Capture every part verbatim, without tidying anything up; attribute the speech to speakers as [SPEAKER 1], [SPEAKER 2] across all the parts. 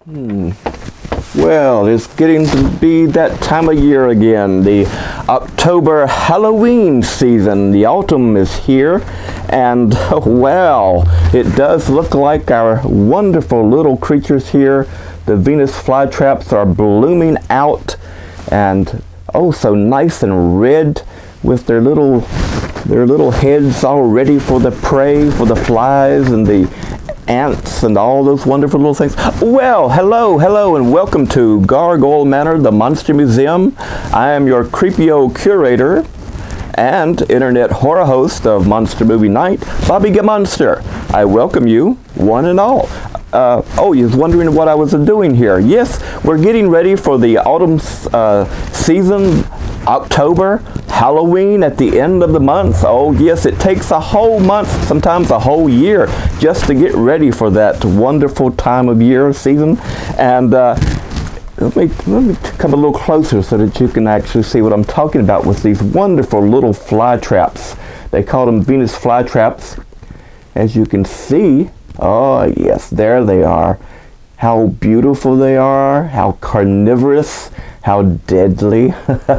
[SPEAKER 1] Hmm. Well, it's getting to be that time of year again, the October Halloween season. The autumn is here, and well, it does look like our wonderful little creatures here, the Venus flytraps, are blooming out, and oh, so nice and red with their little their little heads all ready for the prey, for the flies and the ants and all those wonderful little things. Well, hello, hello, and welcome to Gargoyle Manor, the Monster Museum. I am your creepy old curator and internet horror host of Monster Movie Night, Bobby Gammonster. I welcome you, one and all. Uh, oh, you're wondering what I was doing here. Yes, we're getting ready for the autumn uh, season, October, Halloween at the end of the month. Oh yes, it takes a whole month, sometimes a whole year, just to get ready for that wonderful time of year, season. And uh, let me, let me come a little closer so that you can actually see what I'm talking about with these wonderful little fly traps. They call them Venus flytraps. As you can see, oh yes, there they are. How beautiful they are, how carnivorous, how deadly.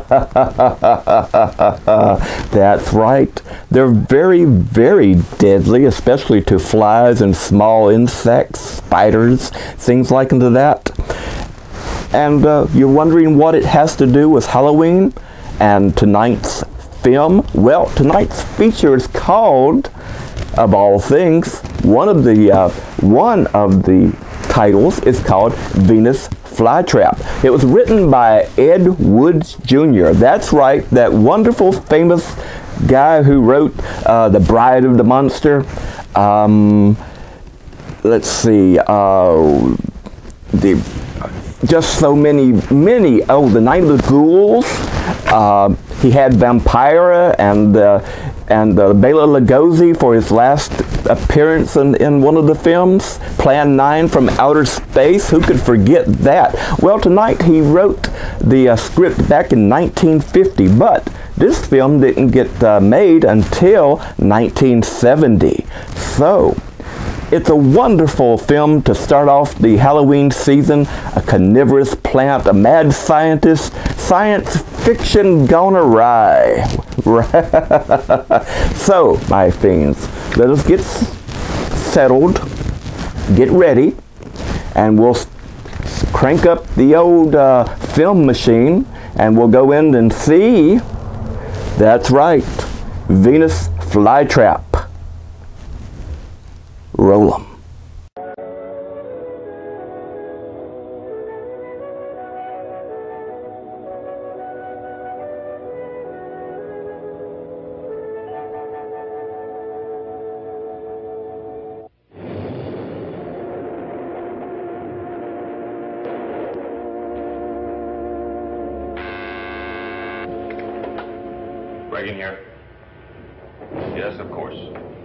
[SPEAKER 1] That's right. They're very, very deadly, especially to flies and small insects, spiders, things like that. And uh, you're wondering what it has to do with Halloween and tonight's film? Well, tonight's feature is called, of all things, one of the uh, one of the titles is called Venus FlyTrap. It was written by Ed Woods Junior That's right, that wonderful, famous guy who wrote uh, The Bride of the Monster. Um, let's see, uh, the just so many, many. Oh, The Night of the Ghouls. Uh, he had Vampira and uh, and uh, Bela Lugosi for his last appearance in, in one of the films. Plan nine from Outer Space. Who could forget that? Well, tonight he wrote the uh, script back in nineteen fifty, but this film didn't get uh, made until nineteen seventy. So it's a wonderful film to start off the Halloween season. A carnivorous plant, a mad scientist, science fiction gone awry. So, my fiends, let us get settled, get ready, and we'll crank up the old uh, film machine, and we'll go in and see. That's right, Venus FlyTrap. Roll 'em.
[SPEAKER 2] Break in here. Yes, of course.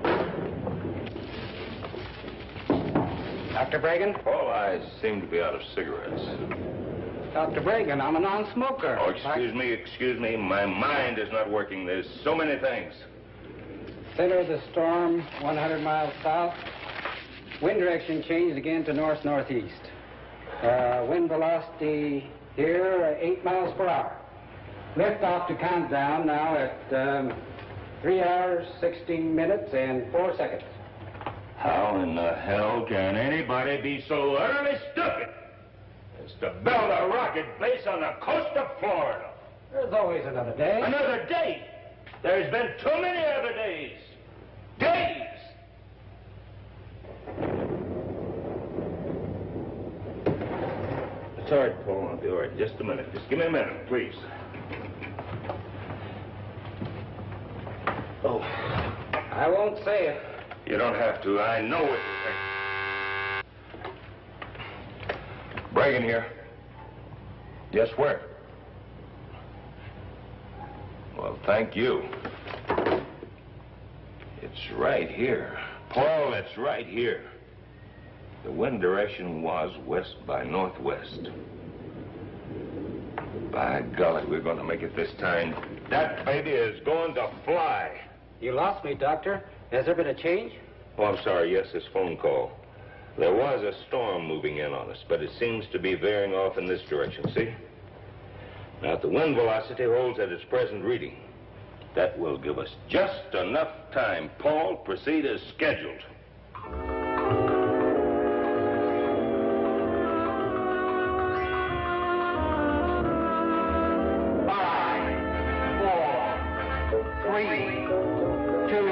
[SPEAKER 3] Doctor Bragan?
[SPEAKER 2] All eyes seem to be out of cigarettes.
[SPEAKER 3] Doctor Bragan, I'm a non-smoker.
[SPEAKER 2] Oh, excuse me, excuse me. My mind is not working. There's so many things.
[SPEAKER 3] Center of the storm, one hundred miles south. Wind direction changed again to north-northeast. Uh, wind velocity here, eight miles per hour. Lift off to countdown now at um, three hours, sixteen minutes, and four seconds.
[SPEAKER 2] How in the hell can anybody be so utterly stupid as to build a rocket base on the coast of Florida?
[SPEAKER 3] There's always another day.
[SPEAKER 2] Another day? There's been too many other days. Days! It's all right, Paul. I'll be all right. Just a minute. Just give me a minute, please. Oh.
[SPEAKER 3] I won't say it.
[SPEAKER 2] You don't have to. I know what you think. Bragan here. Yes, where? Well, thank you. It's right here. Paul, it's right here. The wind direction was west by northwest. By golly, we're going to make it this time. That baby is going to fly.
[SPEAKER 3] You lost me, Doctor. Has there been a change?
[SPEAKER 2] Oh, I'm sorry. Yes, this phone call. There was a storm moving in on us, but it seems to be veering off in this direction, see? Now, if the wind velocity holds at its present reading, that will give us just enough time. Paul, proceed as scheduled.
[SPEAKER 3] Five, four, three, two,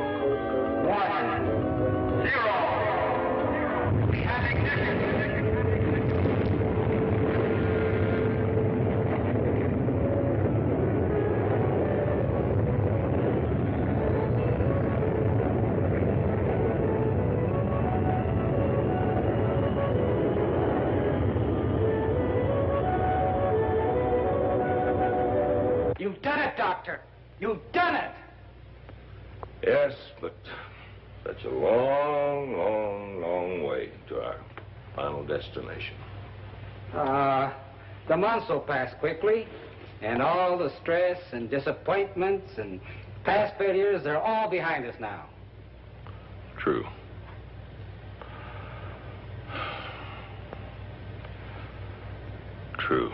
[SPEAKER 3] one, zero. We have ignition. You've done it, Doctor. You've done it.
[SPEAKER 2] Yes, but that's a long, long, long way to our final destination.
[SPEAKER 3] Uh, the months will pass quickly, and all the stress and disappointments and past failures, they're all behind us now.
[SPEAKER 2] True. True.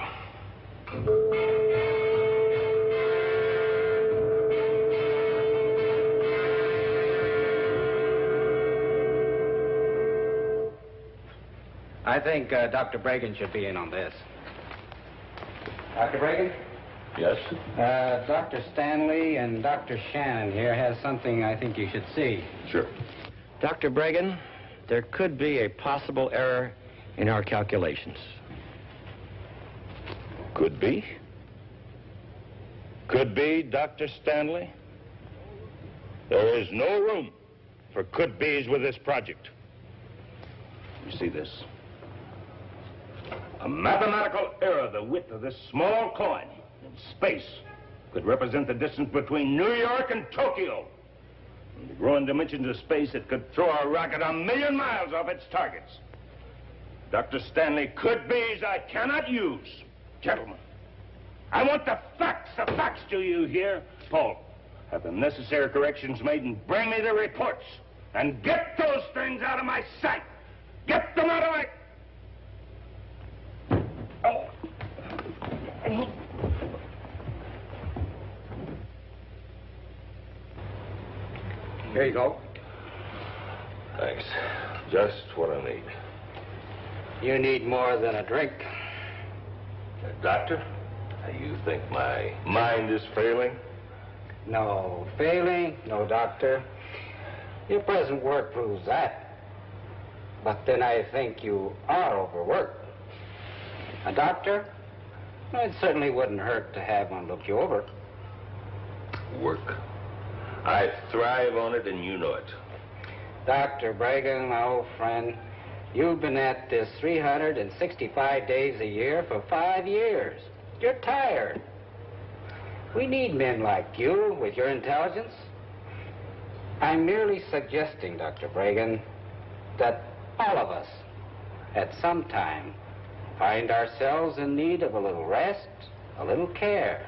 [SPEAKER 3] I think uh, Doctor Bragan should be in on this. Doctor Bragan?
[SPEAKER 2] Yes?
[SPEAKER 3] Uh, Doctor Stanley and Doctor Shannon here has something I think you should see.
[SPEAKER 2] Sure.
[SPEAKER 4] Doctor Bragan, there could be a possible error in our calculations.
[SPEAKER 2] Could be. Could be, Doctor Stanley. There is no room for could-be's with this project. You see this? A mathematical error the width of this small coin in space could represent the distance between New York and Tokyo. In the growing dimensions of space, it could throw a rocket a million miles off its targets. Doctor Stanley, could-be's I cannot use. Gentlemen, I want the facts. The facts, do you hear? Paul, have the necessary corrections made and bring me the reports. And get those things out of my sight. Get them out of my... Oh.
[SPEAKER 3] Here you go.
[SPEAKER 2] Thanks. Just what I need.
[SPEAKER 3] You need more than a drink.
[SPEAKER 2] Uh, doctor, you think my mind is failing?
[SPEAKER 3] No failing, no doctor. Your present work proves that. But then I think you are overworked. A doctor? It certainly wouldn't hurt to have one look you over.
[SPEAKER 2] Work. I thrive on it, and you know it.
[SPEAKER 3] Doctor Bragan, my old friend, you've been at this three hundred sixty-five days a year for five years. You're tired. We need men like you with your intelligence. I'm merely suggesting, Doctor Bragan, that all of us, at some time, find ourselves in need of a little rest, a little care.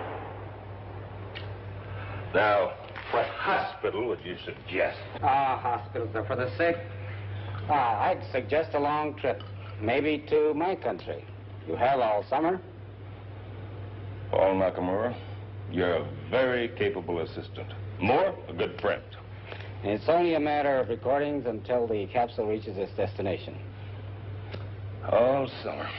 [SPEAKER 2] Now, what hospital would you suggest?
[SPEAKER 3] Ah, hospitals are for the sick. Ah, I'd suggest a long trip, maybe to my country. You have all summer.
[SPEAKER 2] Paul Nakamura, you're a very capable assistant. More, a good friend.
[SPEAKER 3] It's only a matter of recordings until the capsule reaches its destination.
[SPEAKER 2] All summer.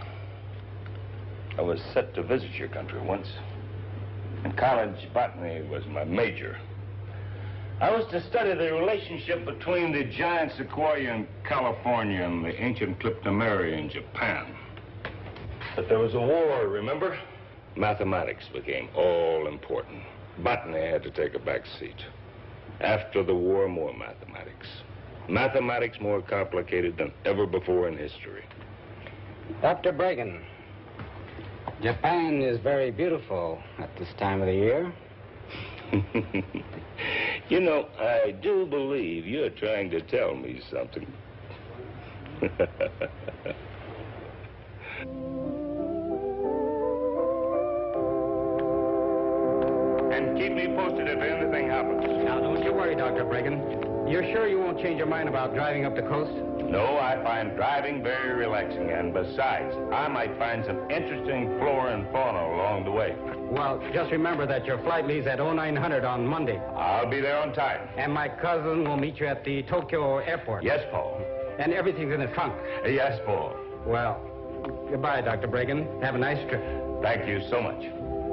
[SPEAKER 2] I was set to visit your country once. In college, botany was my major. I was to study the relationship between the giant sequoia in California and the ancient cryptomeria in Japan. But there was a war, remember? Mathematics became all important. Botany had to take a back seat. After the war, more mathematics. Mathematics more complicated than ever before in history.
[SPEAKER 3] Doctor Bragan, Japan is very beautiful at this time of the year.
[SPEAKER 2] You know, I do believe you're trying to tell me something. And keep me posted if anything happens.
[SPEAKER 3] Now, don't you worry, Doctor Bragan. You're sure you won't change your mind about driving up the coast?
[SPEAKER 2] No, I find driving very relaxing, and besides, I might find some interesting flora and fauna along the way.
[SPEAKER 3] Well, just remember that your flight leaves at oh nine hundred on Monday.
[SPEAKER 2] I'll be there on time.
[SPEAKER 3] And my cousin will meet you at the Tokyo airport.
[SPEAKER 2] Yes, Paul.
[SPEAKER 3] And everything's in the trunk.
[SPEAKER 2] Yes, Paul.
[SPEAKER 3] Well, goodbye, Doctor Bragan. Have a nice trip.
[SPEAKER 2] Thank you so much.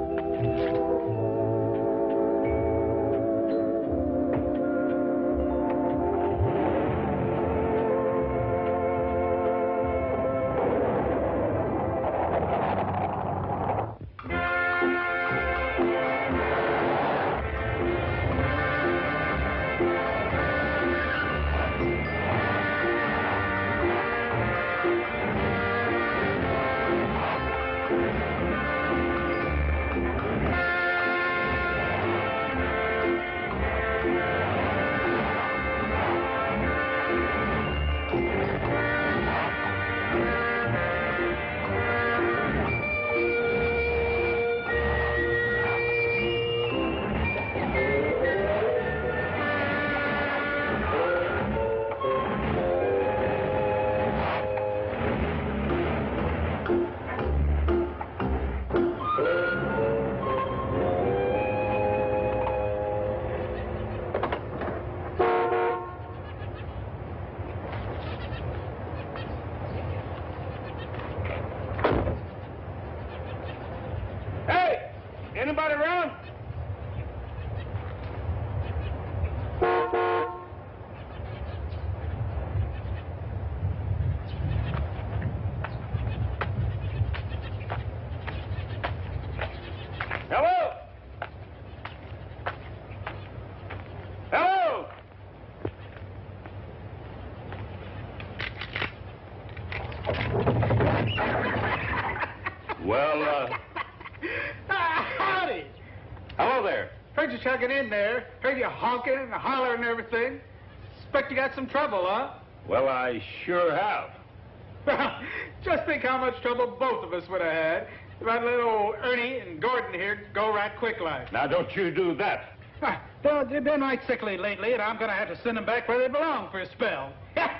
[SPEAKER 2] Anybody around? Hello? Hello? Well, uh...
[SPEAKER 5] Howdy.
[SPEAKER 2] Hello there.
[SPEAKER 5] Heard you chugging in there. Heard you honking and hollering and everything. Expect you got some trouble, huh?
[SPEAKER 2] Well, I sure have.
[SPEAKER 5] Just think how much trouble both of us would have had if I'd let old Ernie and Gordon here go right quick like.
[SPEAKER 2] Now, don't you do that.
[SPEAKER 5] Well, they've been right sickly lately, and I'm going to have to send them back where they belong for a spell.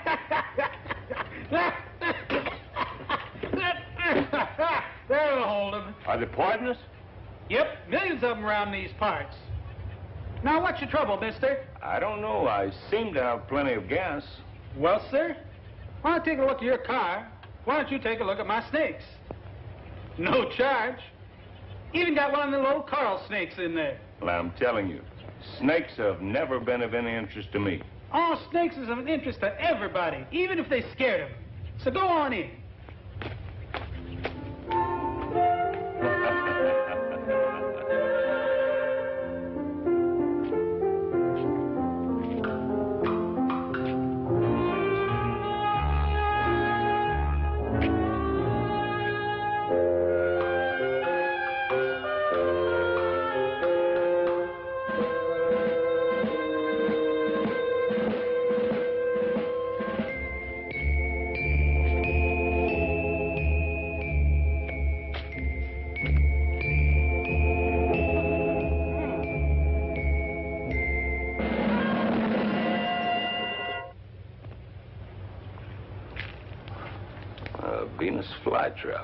[SPEAKER 5] There'll hold them.
[SPEAKER 2] Are they poisonous?
[SPEAKER 5] Yep, millions of them around these parts. Now, what's your trouble, mister?
[SPEAKER 2] I don't know. I seem to have plenty of gas.
[SPEAKER 5] Well, sir, why don't you take a look at your car? Why don't you take a look at my snakes? No charge. Even got one of the little coral snakes in there.
[SPEAKER 2] Well, I'm telling you, snakes have never been of any interest to me.
[SPEAKER 5] All snakes is of interest to everybody, even if they scared them. So go on in.
[SPEAKER 2] Venus FlyTrap.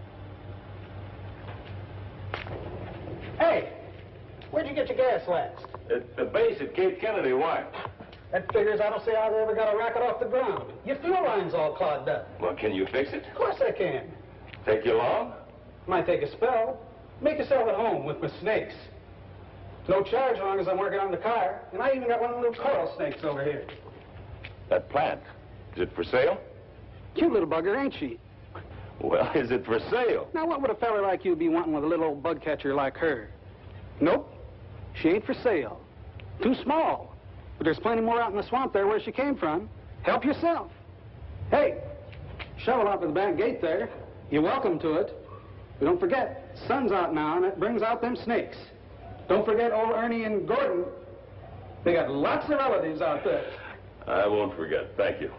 [SPEAKER 5] Hey, where'd you get your gas last?
[SPEAKER 2] At the base at Cape Kennedy, why?
[SPEAKER 5] That figures I don't see how they ever got a rocket off the ground. Your fuel line's all clogged up.
[SPEAKER 2] Well, can you fix it?
[SPEAKER 5] Of course I can.
[SPEAKER 2] Take you long?
[SPEAKER 5] Might take a spell. Make yourself at home with my snakes. No charge as long as I'm working on the car. And I even got one of the little coral snakes over here.
[SPEAKER 2] That plant, is it for sale?
[SPEAKER 5] Cute little bugger, ain't she?
[SPEAKER 2] Well, is it for sale?
[SPEAKER 5] Now, what would a fella like you be wanting with a little old bug catcher like her? Nope. She ain't for sale. Too small. But there's plenty more out in the swamp there where she came from. Help yourself. Hey, shovel out to the back gate there. You're welcome to it. But don't forget, sun's out now, and it brings out them snakes. Don't forget old Ernie and Gordon. They got lots of relatives out there.
[SPEAKER 2] I won't forget. Thank you.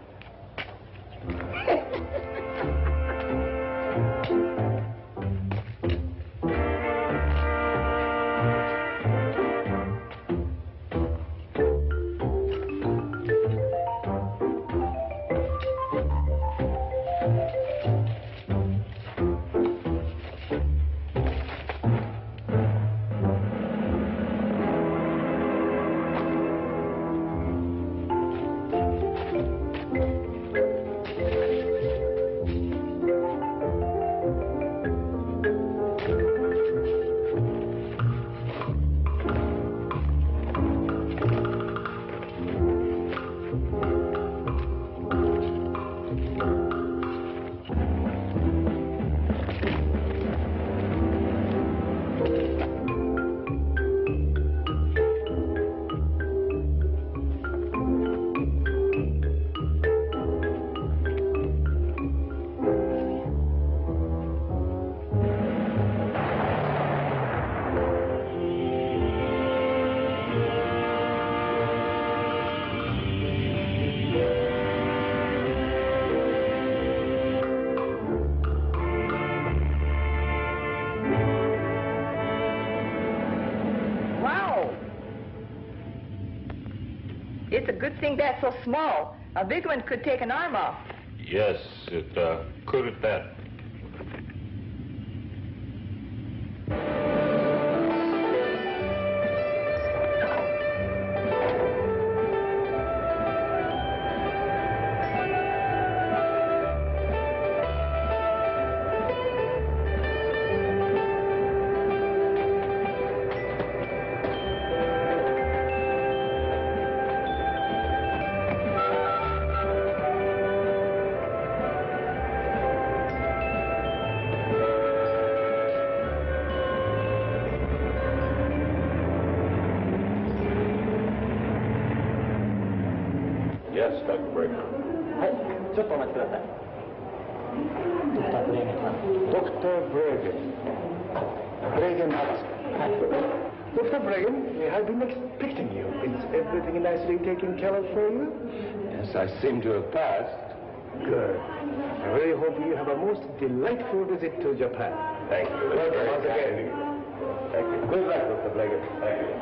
[SPEAKER 6] It's a good thing that's so small. A big one could take an arm off.
[SPEAKER 2] Yes, it uh, could at that. Yes, Doctor Bragan.
[SPEAKER 7] はい、ちょっとお待ちください。Doctor Bragan. Bragan asked. Doctor Bragan, we have been expecting you. Is everything nicely taken care of for you?
[SPEAKER 2] Yes, I seem to have passed.
[SPEAKER 7] Good. I really hope you have a most delightful visit to Japan.
[SPEAKER 2] Thank you. That's
[SPEAKER 7] Welcome
[SPEAKER 2] very
[SPEAKER 7] once
[SPEAKER 2] kind
[SPEAKER 7] again.
[SPEAKER 2] of you. Thank you. Good luck, Doctor Bragan. Thank you.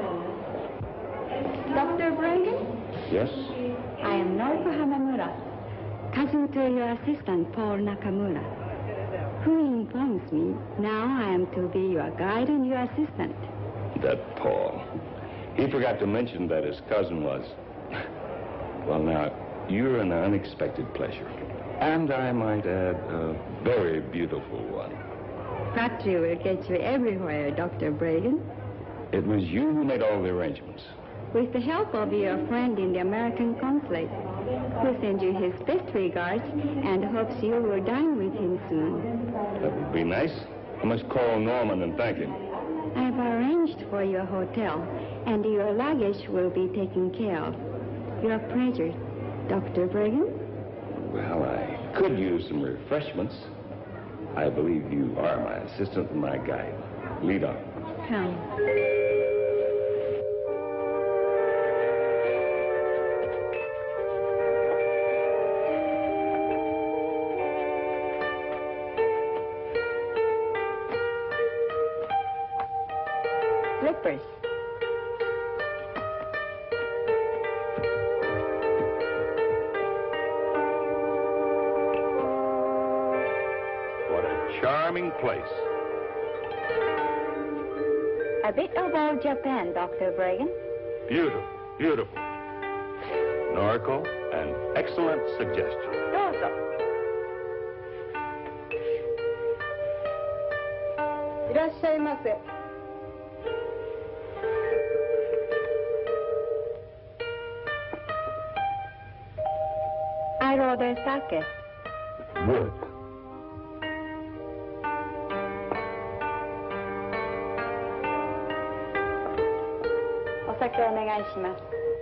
[SPEAKER 8] Doctor Bragan?
[SPEAKER 2] Yes?
[SPEAKER 8] I am Noriko Hamamura, cousin to your assistant, Paul Nakamura, who informs me now I am to be your guide and your assistant.
[SPEAKER 2] That Paul. He forgot to mention that his cousin was... Well, now, you're an unexpected pleasure. And I might add, a very beautiful one.
[SPEAKER 8] Flattery will get you everywhere, Doctor Bragan.
[SPEAKER 2] It was you who made all the arrangements.
[SPEAKER 8] With the help of your friend in the American consulate, who sends you his best regards and hopes you will dine with him soon.
[SPEAKER 2] That would be nice. I must call Norman and thank him.
[SPEAKER 8] I've arranged for your hotel, and your luggage will be taken care of. Your pleasure, Doctor Bragan.
[SPEAKER 2] Well, I could use some refreshments. I believe you are my assistant and my guide. Lead on.
[SPEAKER 8] Come. Slippers.
[SPEAKER 2] What a charming place.
[SPEAKER 8] A bit about Japan, Doctor Bragan.
[SPEAKER 2] Beautiful, beautiful. Noriko, an excellent suggestion.
[SPEAKER 8] Dozo. いらっしゃいませ。I order sake.
[SPEAKER 2] Good.
[SPEAKER 8] お酒お願いします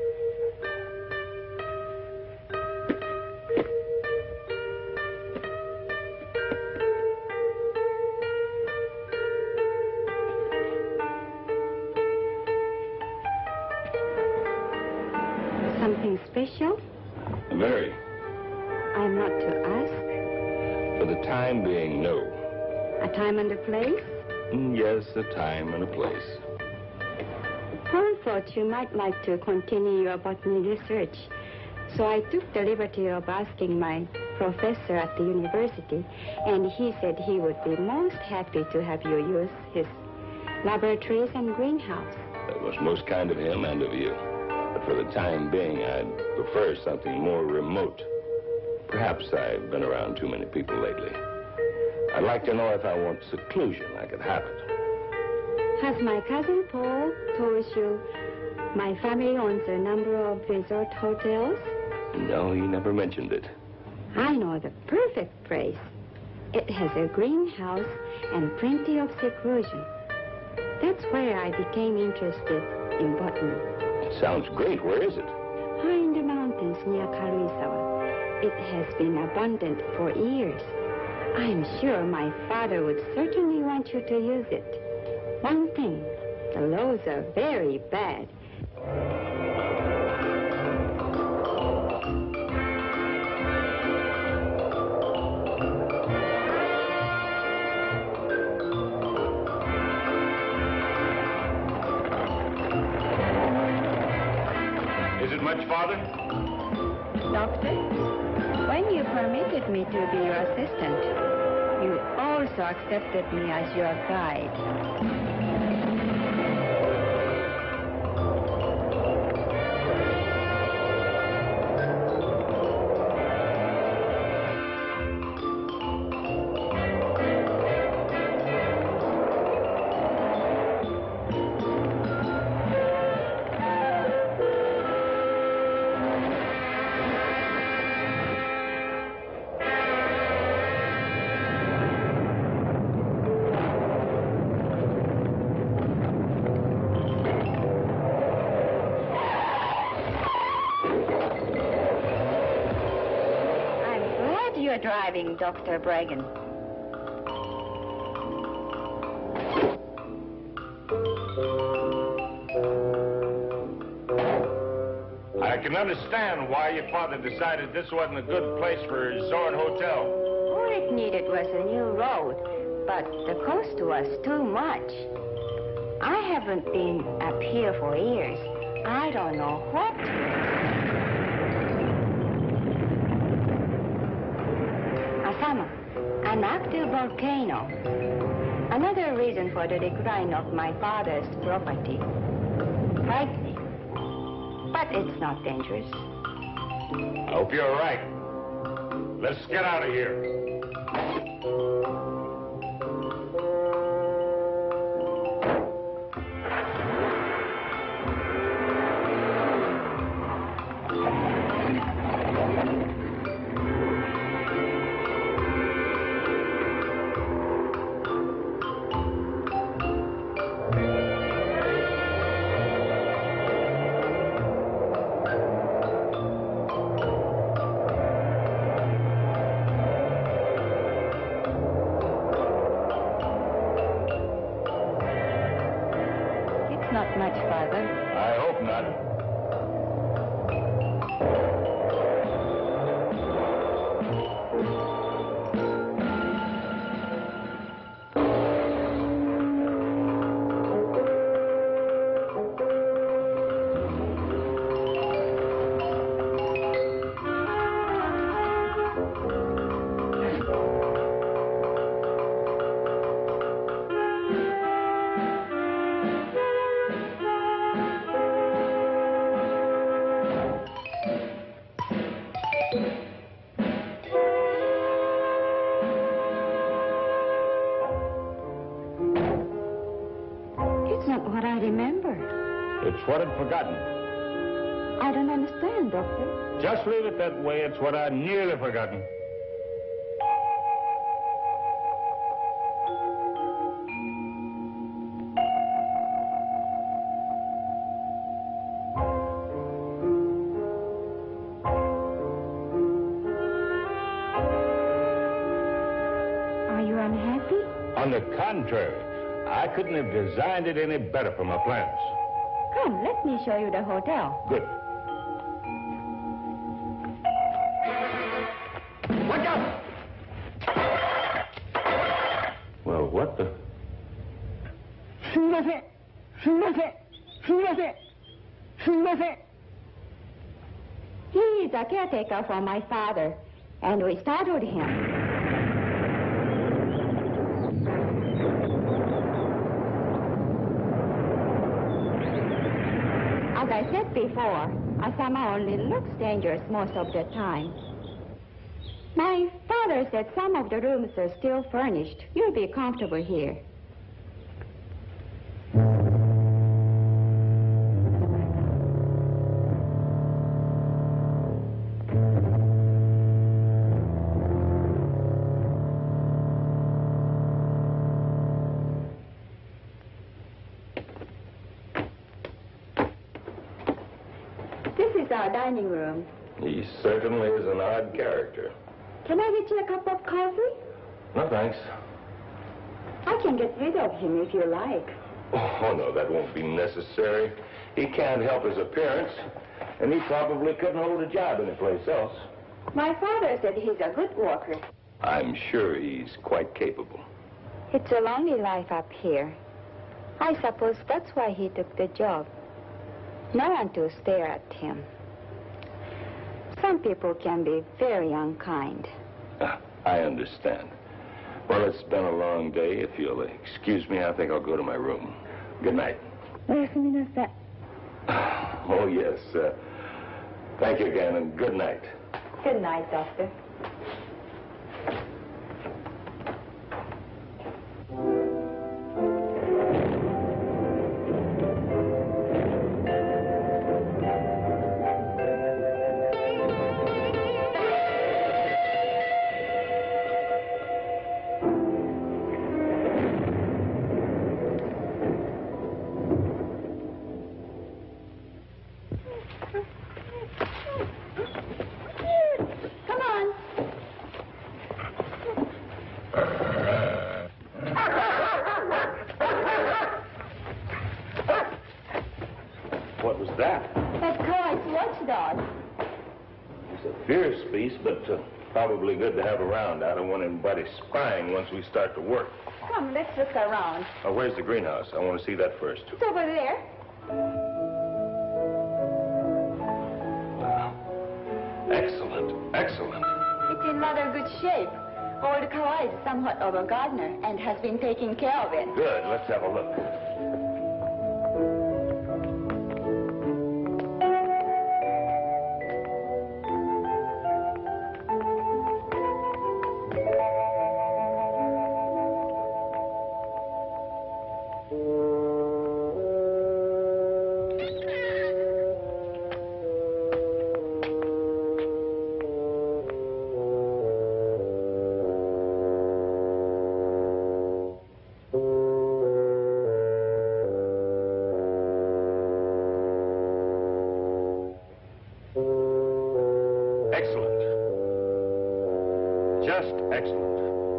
[SPEAKER 8] 。Something special?
[SPEAKER 2] Very.
[SPEAKER 8] I'm not to ask.
[SPEAKER 2] For the time being, no.
[SPEAKER 8] A time and a place?
[SPEAKER 2] Mm, Yes, a time and a place.
[SPEAKER 8] Paul thought you might like to continue your botany research, so I took the liberty of asking my professor at the university, and he said he would be most happy to have you use his laboratories and greenhouse.
[SPEAKER 2] That was most kind of him and of you. But for the time being, I'd prefer something more remote. Perhaps I've been around too many people lately. I'd like to know if I want seclusion, I could have it.
[SPEAKER 8] Has my cousin Paul told you my family owns a number of resort hotels?
[SPEAKER 2] No, he never mentioned it.
[SPEAKER 8] I know the perfect place. It has a greenhouse and plenty of seclusion. That's where I became interested in botany.
[SPEAKER 2] It sounds great. Where is it?
[SPEAKER 8] High in the mountains near Karuizawa. It has been abundant for years. I'm sure my father would certainly want you to use it. One thing, the laws are very bad.
[SPEAKER 2] Is it much, Father?
[SPEAKER 8] Doctor, when you permitted me to be your assistant, you also accepted me as your guide. You're driving, Doctor Bragan.
[SPEAKER 2] I can understand why your father decided this wasn't a good place for a resort hotel.
[SPEAKER 8] All it needed was a new road, but the cost was too much. I haven't been up here for years. I don't know what to do. An active volcano. Another reason for the decline of my father's property. Frightening. But it's not dangerous.
[SPEAKER 2] I hope you're right. Let's get out of here.
[SPEAKER 8] Not much farther.
[SPEAKER 2] I hope not. It's what I'd forgotten.
[SPEAKER 8] I don't understand, Doctor.
[SPEAKER 2] Just leave it that way. It's what I'd nearly forgotten.
[SPEAKER 8] Are you unhappy?
[SPEAKER 2] On the contrary, I couldn't have designed it any better for my plans.
[SPEAKER 8] Come, let me show you the hotel.
[SPEAKER 2] Good. Watch out! Well, what the...
[SPEAKER 8] He is a caretaker for my father, and we startled him. As I said before, Asama only looks dangerous most of the time. My father said some of the rooms are still furnished. You'll be comfortable here. Our dining room.
[SPEAKER 2] He certainly is an odd character.
[SPEAKER 8] Can I get you a cup of coffee?
[SPEAKER 2] No, thanks.
[SPEAKER 8] I can get rid of him if you like.
[SPEAKER 2] Oh, no, that won't be necessary. He can't help his appearance, and he probably couldn't hold a job anyplace else.
[SPEAKER 8] My father said he's a good worker.
[SPEAKER 2] I'm sure he's quite capable.
[SPEAKER 8] It's a lonely life up here. I suppose that's why he took the job. No one to stare at him. Some people can be very unkind.
[SPEAKER 2] Ah, I understand. Well, it's been a long day. If you'll excuse me, I think I'll go to my room. Good night. Oh, yes. Uh, thank you again, and good night.
[SPEAKER 6] Good night, Doctor.
[SPEAKER 2] What was that?
[SPEAKER 6] That's Clyde's watchdog.
[SPEAKER 2] He's a fierce beast, but uh, probably good to have around. I don't want anybody spying once we start to work.
[SPEAKER 6] Come, let's look around.
[SPEAKER 2] Oh, where's the greenhouse? I want to see that first.
[SPEAKER 6] It's over there.
[SPEAKER 2] Wow. Excellent, excellent.
[SPEAKER 6] It's in rather good shape. Old Clyde is somewhat of a gardener and has been taking care of it.
[SPEAKER 2] Good, let's have a look. Excellent. Just excellent.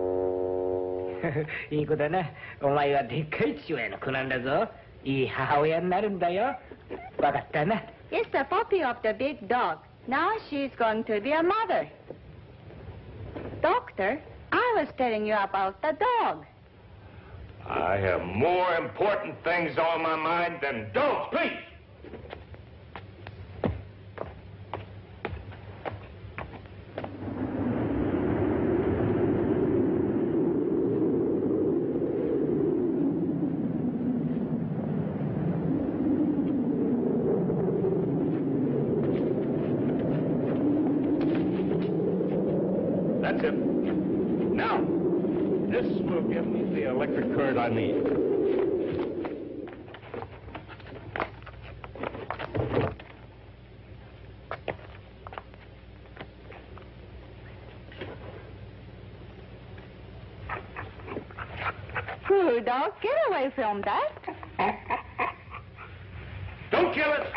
[SPEAKER 9] いい子だな。お前はでっかい父親の子なんだぞ。いい母親になるんだよ。わかったな。
[SPEAKER 8] It's the puppy of the big dog. Now she's going to be a mother. Doctor, I was telling you about the dog.
[SPEAKER 2] I have more important things on my mind than dogs, please. That's it. Now, this will give me the electric current I need.
[SPEAKER 8] Poor dog, get away from that.
[SPEAKER 2] Don't kill it!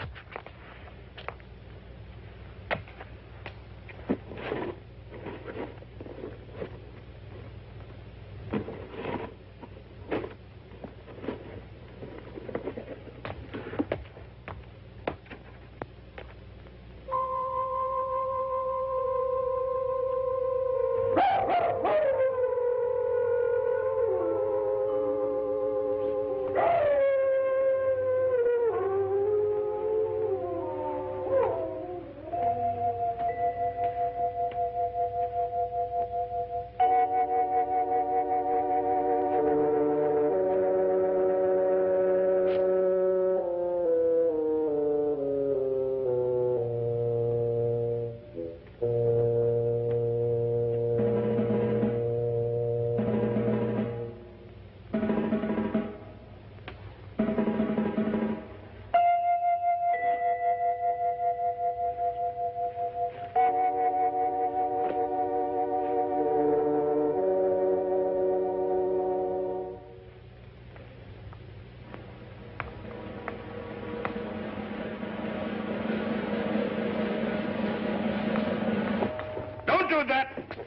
[SPEAKER 2] That.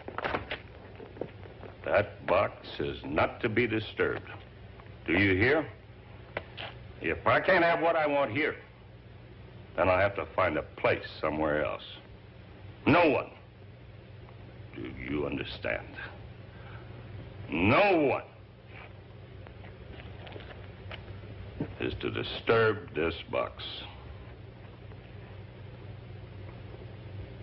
[SPEAKER 2] That box is not to be disturbed. Do you hear? If I can't have what I want here, then I'll have to find a place somewhere else. No one, do you understand? No one is to disturb this box.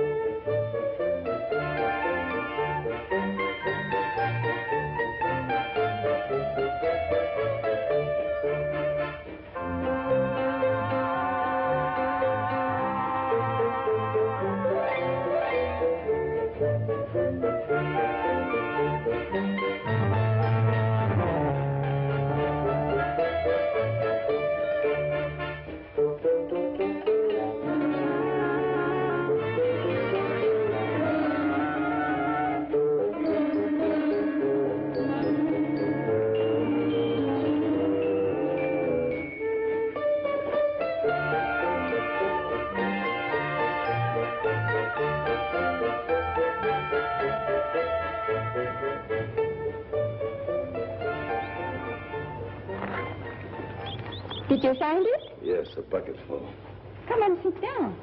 [SPEAKER 6] Did you find it?
[SPEAKER 2] Yes, a bucket full.
[SPEAKER 6] Come on, sit down.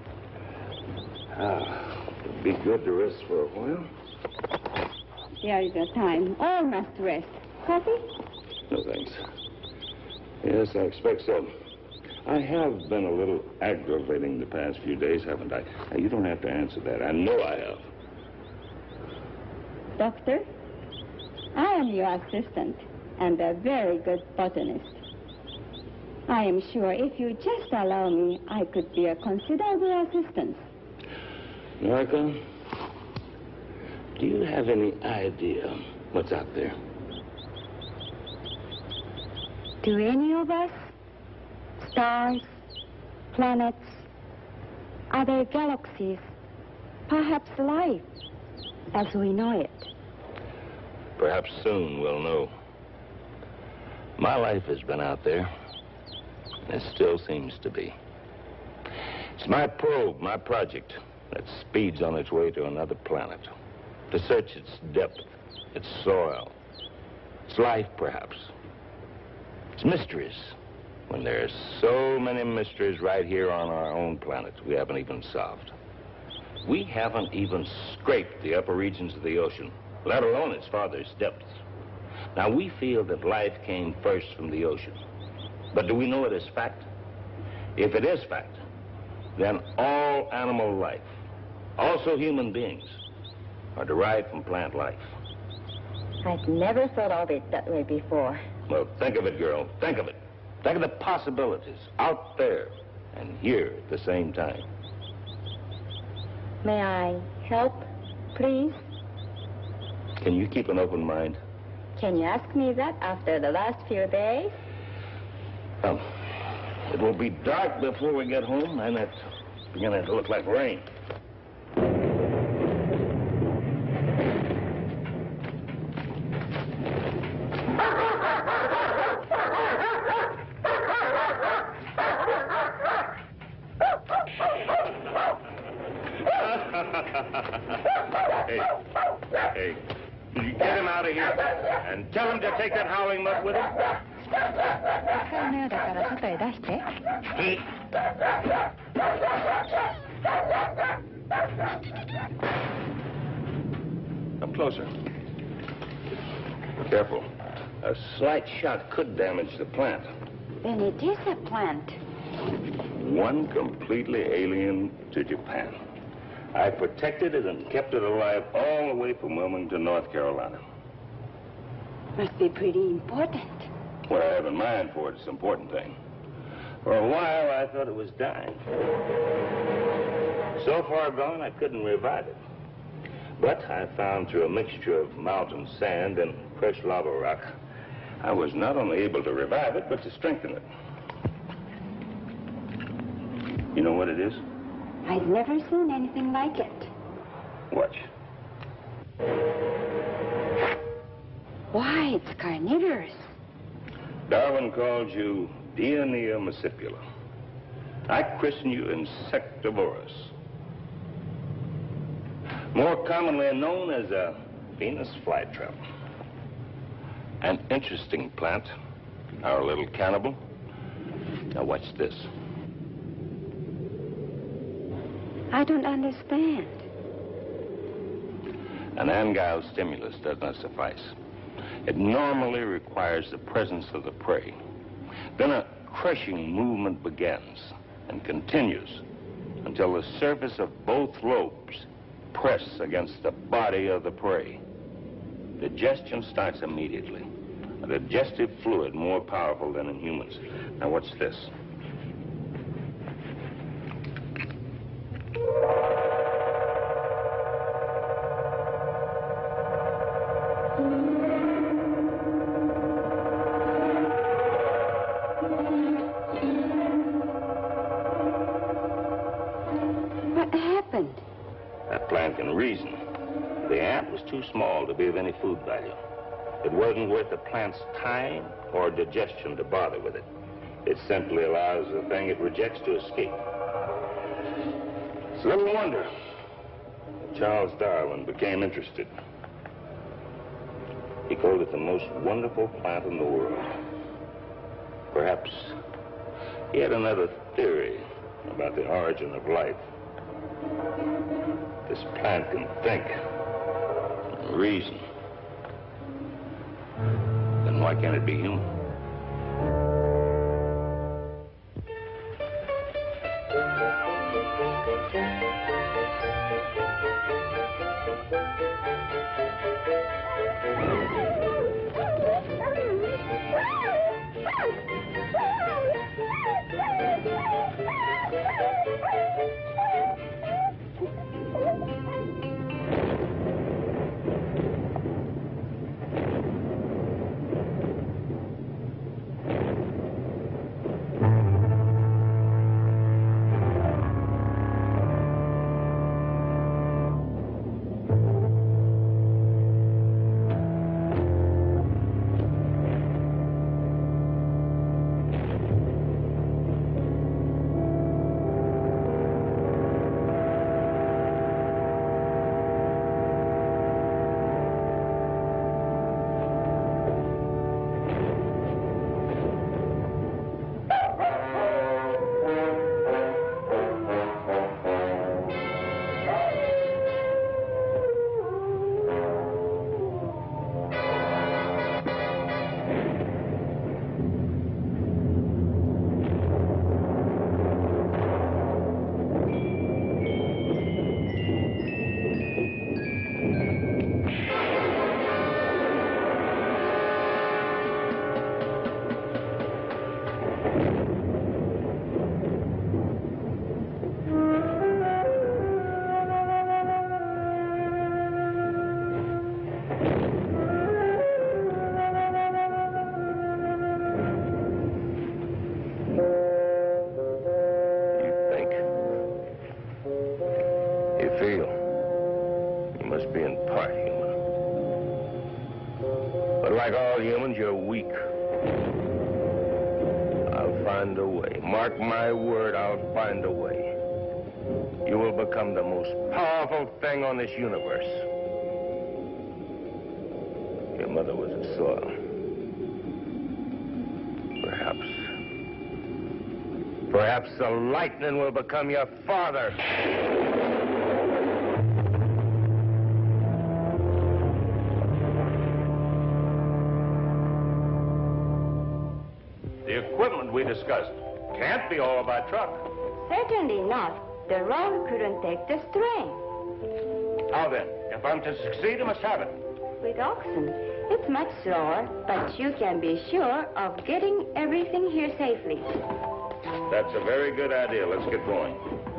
[SPEAKER 2] Ah, it'd be good to rest for a while.
[SPEAKER 6] There is a time. All must rest. Coffee?
[SPEAKER 2] No, thanks. Yes, I expect so. I have been a little aggravating the past few days, haven't I? Now, you don't have to answer that. I know I have.
[SPEAKER 6] Doctor, I am your assistant and a very good botanist. I am sure if you just allow me, I could be a considerable assistance.
[SPEAKER 2] America, do you have any idea what's out there?
[SPEAKER 8] Do any of us? Stars, planets, other galaxies, perhaps life as we know it.
[SPEAKER 2] Perhaps soon we'll know. My life has been out there. It still seems to be. It's my probe, my project, that speeds on its way to another planet, to search its depth, its soil, its life, perhaps. Its mysteries, when there are so many mysteries right here on our own planet we haven't even solved. We haven't even scraped the upper regions of the ocean, let alone its farthest depths. Now, we feel that life came first from the ocean. But do we know it as fact? If it is fact, then all animal life, also human beings, are derived from plant life.
[SPEAKER 6] I've never thought of it that way before.
[SPEAKER 2] Well, think of it, girl. Think of it. Think of the possibilities out there and here at the same time.
[SPEAKER 6] May I help, please?
[SPEAKER 2] Can you keep an open mind?
[SPEAKER 6] Can you ask me that after the last few days?
[SPEAKER 2] Um, it will be dark before we get home, and it's beginning to look like rain. Hey, hey, you get him out of here and tell him to take that howling mutt with him. Come closer. Careful. A slight shot could damage the plant.
[SPEAKER 6] Then it is a plant.
[SPEAKER 2] One completely alien to Japan. I protected it and kept it alive all the way from Wilmington, North Carolina.
[SPEAKER 6] Must be pretty important.
[SPEAKER 2] What I have in mind for it is an important thing. For a while, I thought it was dying. So far gone, I couldn't revive it. But I found through a mixture of mountain sand and crushed lava rock, I was not only able to revive it, but to strengthen it. You know what it is?
[SPEAKER 6] I've never seen anything like it.
[SPEAKER 2] Watch.
[SPEAKER 6] Why, it's carnivorous.
[SPEAKER 2] Darwin calls you Dionea muscipula. I christen you Insectivorous. More commonly known as a Venus FlyTrap. An interesting plant, our little cannibal. Now watch this.
[SPEAKER 8] I don't understand.
[SPEAKER 2] An angile stimulus does not suffice. It normally requires the presence of the prey. Then a crushing movement begins and continues until the surface of both lobes press against the body of the prey. Digestion starts immediately. A digestive fluid more powerful than in humans. Now, what's this?
[SPEAKER 8] What happened?
[SPEAKER 2] That plant can reason. The ant was too small to be of any food value. It wasn't worth the plant's time or digestion to bother with it. It simply allows the thing it rejects to escape. It's little wonder Charles Darwin became interested. He called it the most wonderful plant in the world. Perhaps he had another theory about the origin of life. This plant can think and reason. Then why can't it be human? Like all humans, you're weak. I'll find a way. Mark my word, I'll find a way. You will become the most powerful thing on this universe. Your mother was a soil. Perhaps... Perhaps the lightning will become your father. The equipment we discussed can't be all of our truck.
[SPEAKER 8] Certainly not. The road couldn't take the strain.
[SPEAKER 2] How then? If I'm to succeed, I must have it.
[SPEAKER 8] With oxen, it's much slower, but you can be sure of getting everything here safely.
[SPEAKER 2] That's a very good idea. Let's get going.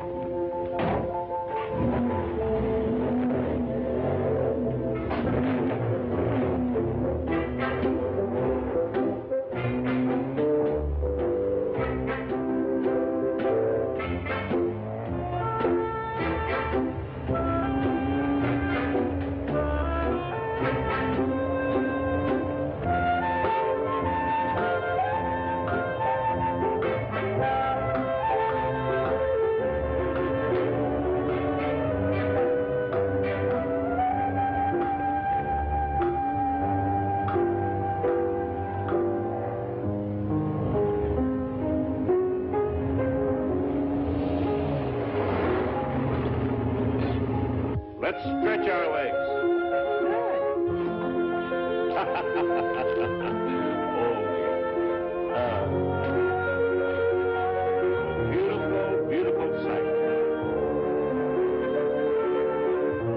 [SPEAKER 2] Let's stretch our legs. Oh, uh, beautiful, beautiful sight.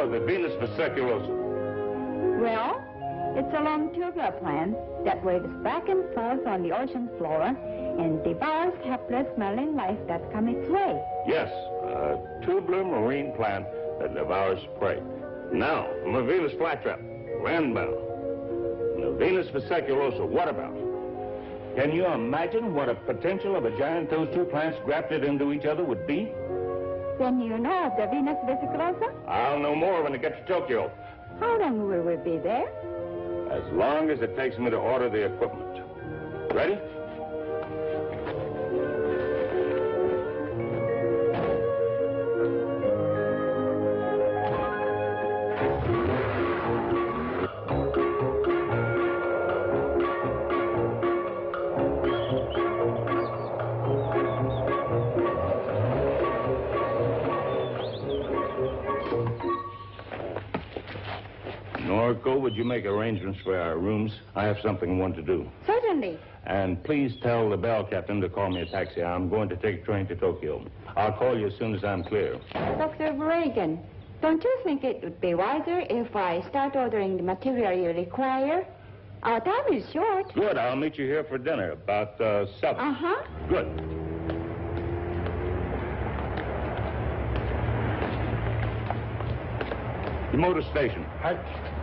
[SPEAKER 2] of the Venus Vesiculatum?
[SPEAKER 8] Well, it's a long tubular plant that waves back and forth on the ocean floor and devours hapless marine life that come its way.
[SPEAKER 2] Yes, a tubular marine plant that devours prey. Now, from a Venus FlyTrap, landbound. The Venus Vesiculatum, what about? Can you imagine what a potential of a giant those two plants grafted into each other would be?
[SPEAKER 8] Then you know of the Venus Vesiculatum?
[SPEAKER 2] I'll know more when I get to Tokyo.
[SPEAKER 8] How long will we be there?
[SPEAKER 2] As long as it takes me to order the equipment. Ready? Norco, would you make arrangements for our rooms? I have something I want to do.
[SPEAKER 8] Certainly.
[SPEAKER 2] And please tell the bell captain to call me a taxi. I'm going to take a train to Tokyo. I'll call you as soon as I'm clear.
[SPEAKER 8] Doctor Reagan, don't you think it would be wiser if I start ordering the material you require? Our time is short.
[SPEAKER 2] Good. I'll meet you here for dinner about uh, seven.
[SPEAKER 8] Uh-huh.
[SPEAKER 2] Good. The motor station.
[SPEAKER 7] Right.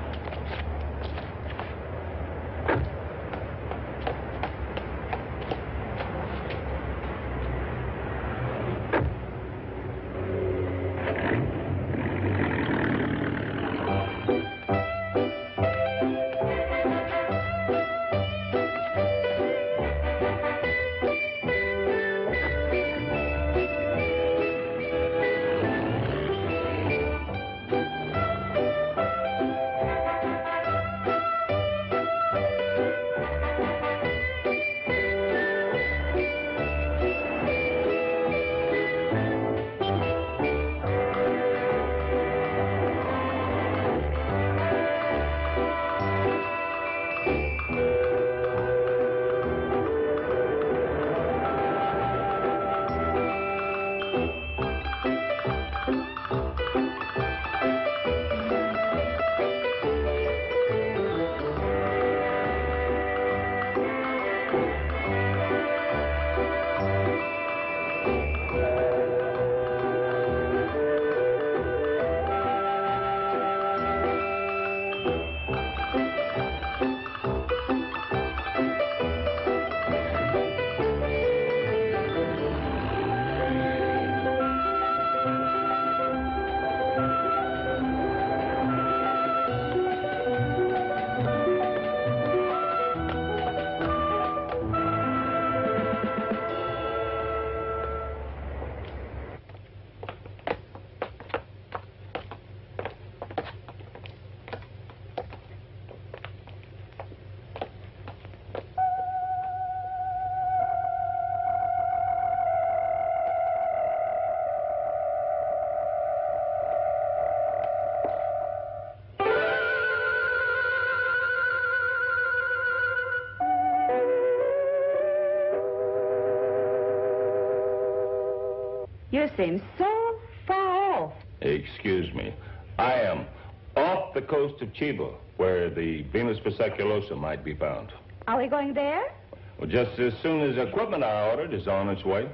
[SPEAKER 8] You seem so far off.
[SPEAKER 2] Excuse me. I am off the coast of Chiba, where the Venus Vesiculatum might be found.
[SPEAKER 8] Are we going there?
[SPEAKER 2] Well, just as soon as equipment I ordered is on its way.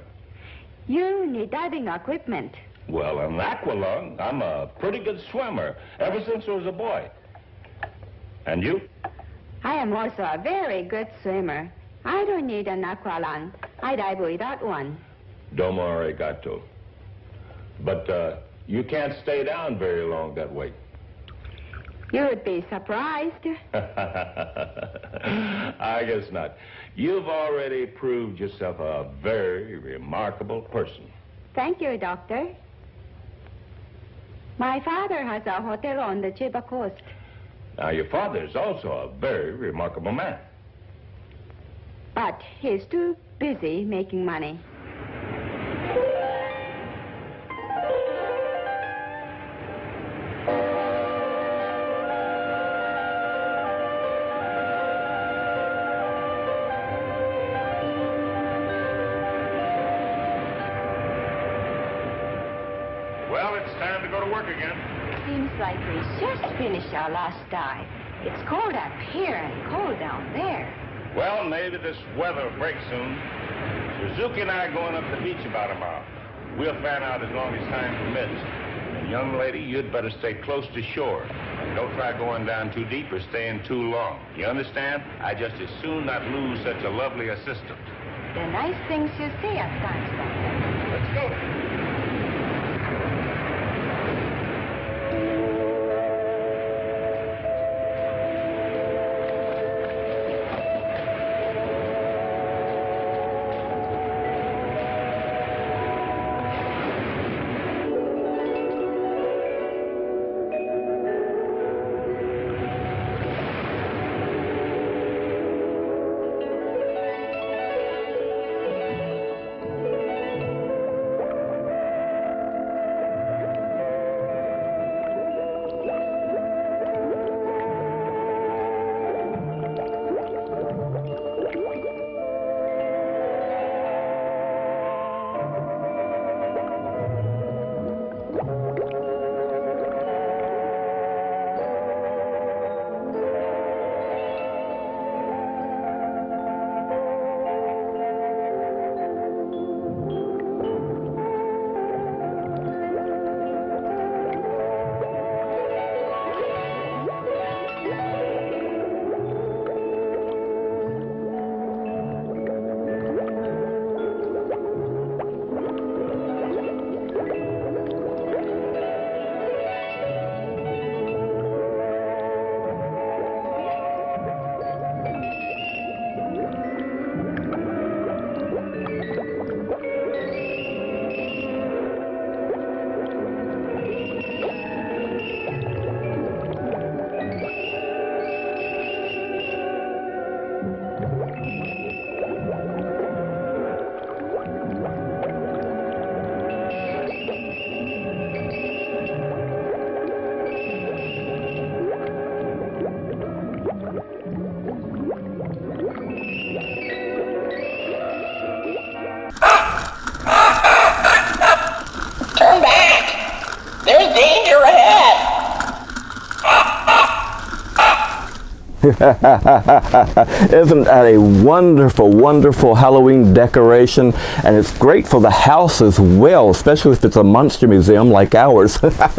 [SPEAKER 8] You need diving equipment.
[SPEAKER 2] Well, an aqualung. I'm a pretty good swimmer, ever since I was a boy. And you?
[SPEAKER 8] I am also a very good swimmer. I don't need an aqualung. I dive without one.
[SPEAKER 2] Domo arigato. But uh, you can't stay down very long that way.
[SPEAKER 8] You would be surprised.
[SPEAKER 2] I guess not. You've already proved yourself a very remarkable person.
[SPEAKER 8] Thank you, Doctor. My father has a hotel on the Chiba coast.
[SPEAKER 2] Now, your father is also a very remarkable man.
[SPEAKER 8] But he's too busy making money.
[SPEAKER 2] Well, it's time to go to work again.
[SPEAKER 8] seems like we just finished our last dive. It's cold up here and cold down there.
[SPEAKER 2] Well, maybe this weather will break soon. Suzuki and I are going up the beach about a mile. We'll fan out as long as time permits. And young lady, you'd better stay close to shore. Don't try going down too deep or staying too long. You understand? I just as soon not lose such a lovely assistant.
[SPEAKER 8] The nice things you say at times, Doctor.
[SPEAKER 2] Let's go.
[SPEAKER 1] Isn't that a wonderful, wonderful Halloween decoration? And it's great for the house as well, especially if it's a monster museum like ours.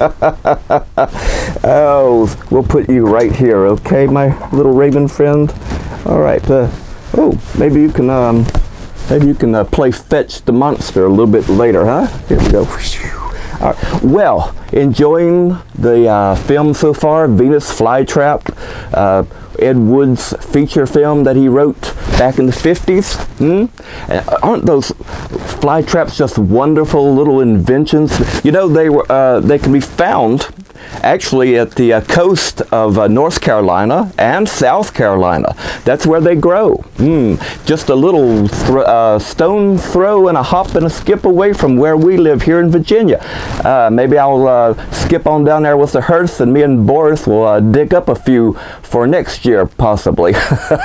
[SPEAKER 1] Oh, we'll put you right here, okay, my little raven friend? All right. Uh, oh, maybe you can, um, maybe you can uh, play fetch the monster a little bit later, huh? Here we go. All right. Well, enjoying the uh, film so far, Venus FlyTrap. Uh, Ed Wood's feature film that he wrote back in the fifties. Hmm? Aren't those fly traps just wonderful little inventions? You know, they were uh, they can be found actually at the uh, coast of uh, North Carolina and South Carolina. That's where they grow. Hmm. Just a little th uh, stone throw and a hop and a skip away from where we live here in Virginia. Uh, maybe I'll uh, skip on down there with the hearse, and me and Boris will uh, dig up a few for next year, possibly.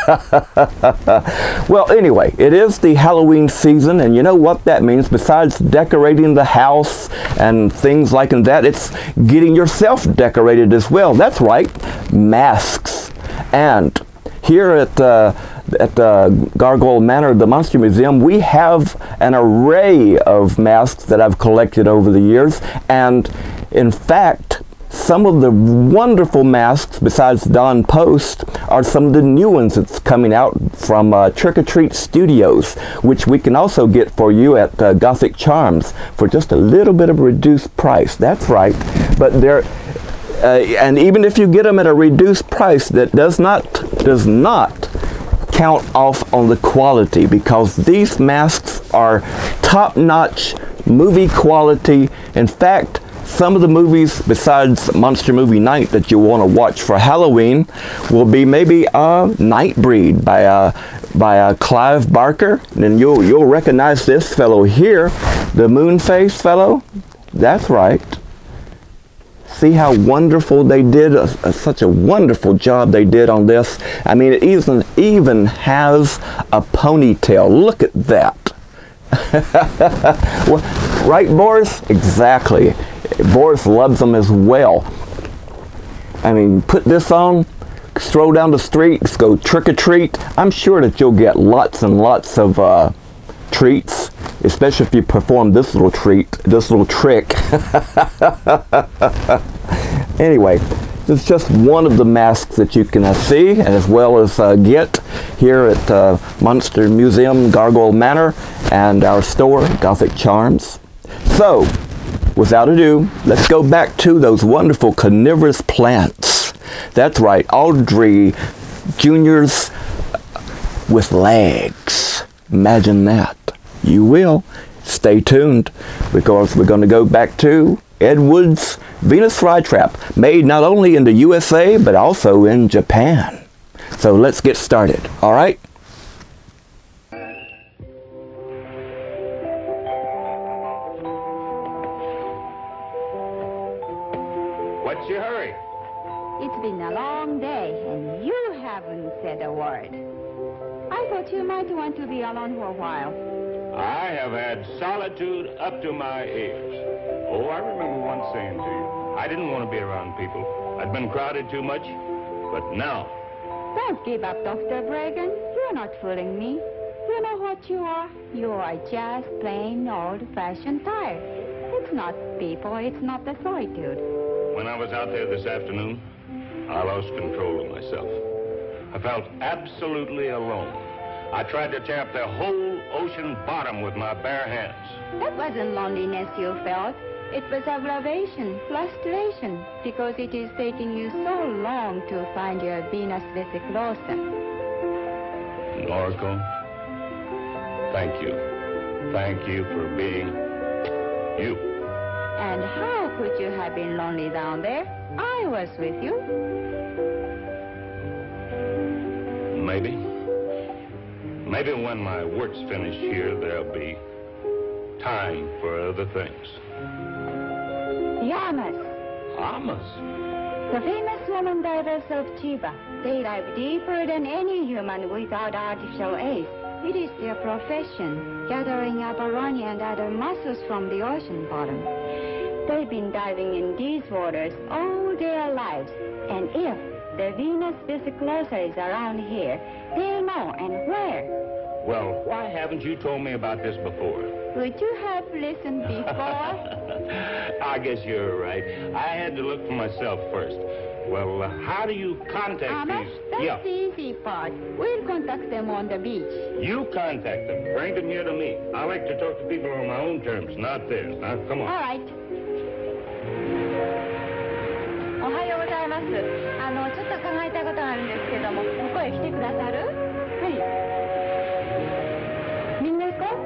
[SPEAKER 1] Well, anyway, it is the Halloween season, and you know what that means. Besides decorating the house and things like that, it's getting yourself decorated as well. That's right, masks. And here at uh, at uh, Gargoyle Manor, the Monster Museum, we have an array of masks that I've collected over the years, and in fact, some of the wonderful masks, besides Don Post, are some of the new ones that's coming out from uh, Trick or Treat Studios, which we can also get for you at uh, Gothic Charms for just a little bit of a reduced price. That's right. But they're, uh, and even if you get them at a reduced price, that does not does not count off on the quality, because these masks are top-notch movie quality. In fact, some of the movies besides Monster Movie Night that you want to watch for Halloween will be maybe uh, Nightbreed by uh, by uh, Clive Barker. And you'll you'll recognize this fellow here, the Moonface fellow. That's right. See how wonderful they did, uh, uh, such a wonderful job they did on this. I mean, it even even has a ponytail. Look at that. Well, right, Boris? Exactly. Boris loves them as well. I mean, put this on, stroll down the streets, go trick or treat. I'm sure that you'll get lots and lots of uh, treats, especially if you perform this little treat, this little trick. Anyway, it's just one of the masks that you can uh, see as well as uh, get here at uh, Monster Museum, Gargoyle Manor, and our store, Gothic Charms. So, without ado, let's go back to those wonderful carnivorous plants. That's right, Audrey Junior's with legs. Imagine that. You will. Stay tuned, because we're going to go back to Ed Wood's Venus FlyTrap, made not only in the U S A, but also in Japan. So let's get started, all right?
[SPEAKER 2] What's your hurry?
[SPEAKER 8] It's been a long day, and you haven't said a word. I thought you might want to be alone for a while.
[SPEAKER 2] I have had solitude up to my ears. Oh, I remember once saying to you, I didn't want to be around people. I'd been crowded too much. But now...
[SPEAKER 8] Don't give up, Doctor Bregan. You're not fooling me. You know what you are? You are just plain old-fashioned tired. It's not people, it's not the solitude.
[SPEAKER 2] When I was out there this afternoon, I lost control of myself. I felt absolutely alone. I tried to tear up the whole ocean bottom with my bare hands.
[SPEAKER 8] That wasn't loneliness you felt. It was aggravation, frustration, because it is taking you so long to find your Venus vesiclosa.
[SPEAKER 2] Noriko, thank you. Thank you for being you.
[SPEAKER 8] And how could you have been lonely down there? I was with you.
[SPEAKER 2] Maybe. Maybe when my work's finished here, there'll be time for other things.
[SPEAKER 8] The Amas.
[SPEAKER 2] Amas?
[SPEAKER 8] The famous woman divers of Chiba. They dive deeper than any human without artificial aid. It is their profession, gathering abalone and other mussels from the ocean bottom. They've been diving in these waters all their lives, and if the Venus vesiclosa is around here, they know and where.
[SPEAKER 2] Well, why haven't you told me about this before?
[SPEAKER 8] Would you have listened before?
[SPEAKER 2] I guess you're right. I had to look for myself first. Well, uh, how do you contact
[SPEAKER 8] Amas,
[SPEAKER 2] these?
[SPEAKER 8] that's
[SPEAKER 2] Yeah.
[SPEAKER 8] the easy part. We'll contact them on the beach.
[SPEAKER 2] You contact them. Bring them here to me. I like to talk to people on my own terms, not theirs. Now, come on.
[SPEAKER 8] All right. おはようございます。あの、ちょっと考えたことがあるんですけども、ここへ来てくださる？はい。みんな行こう。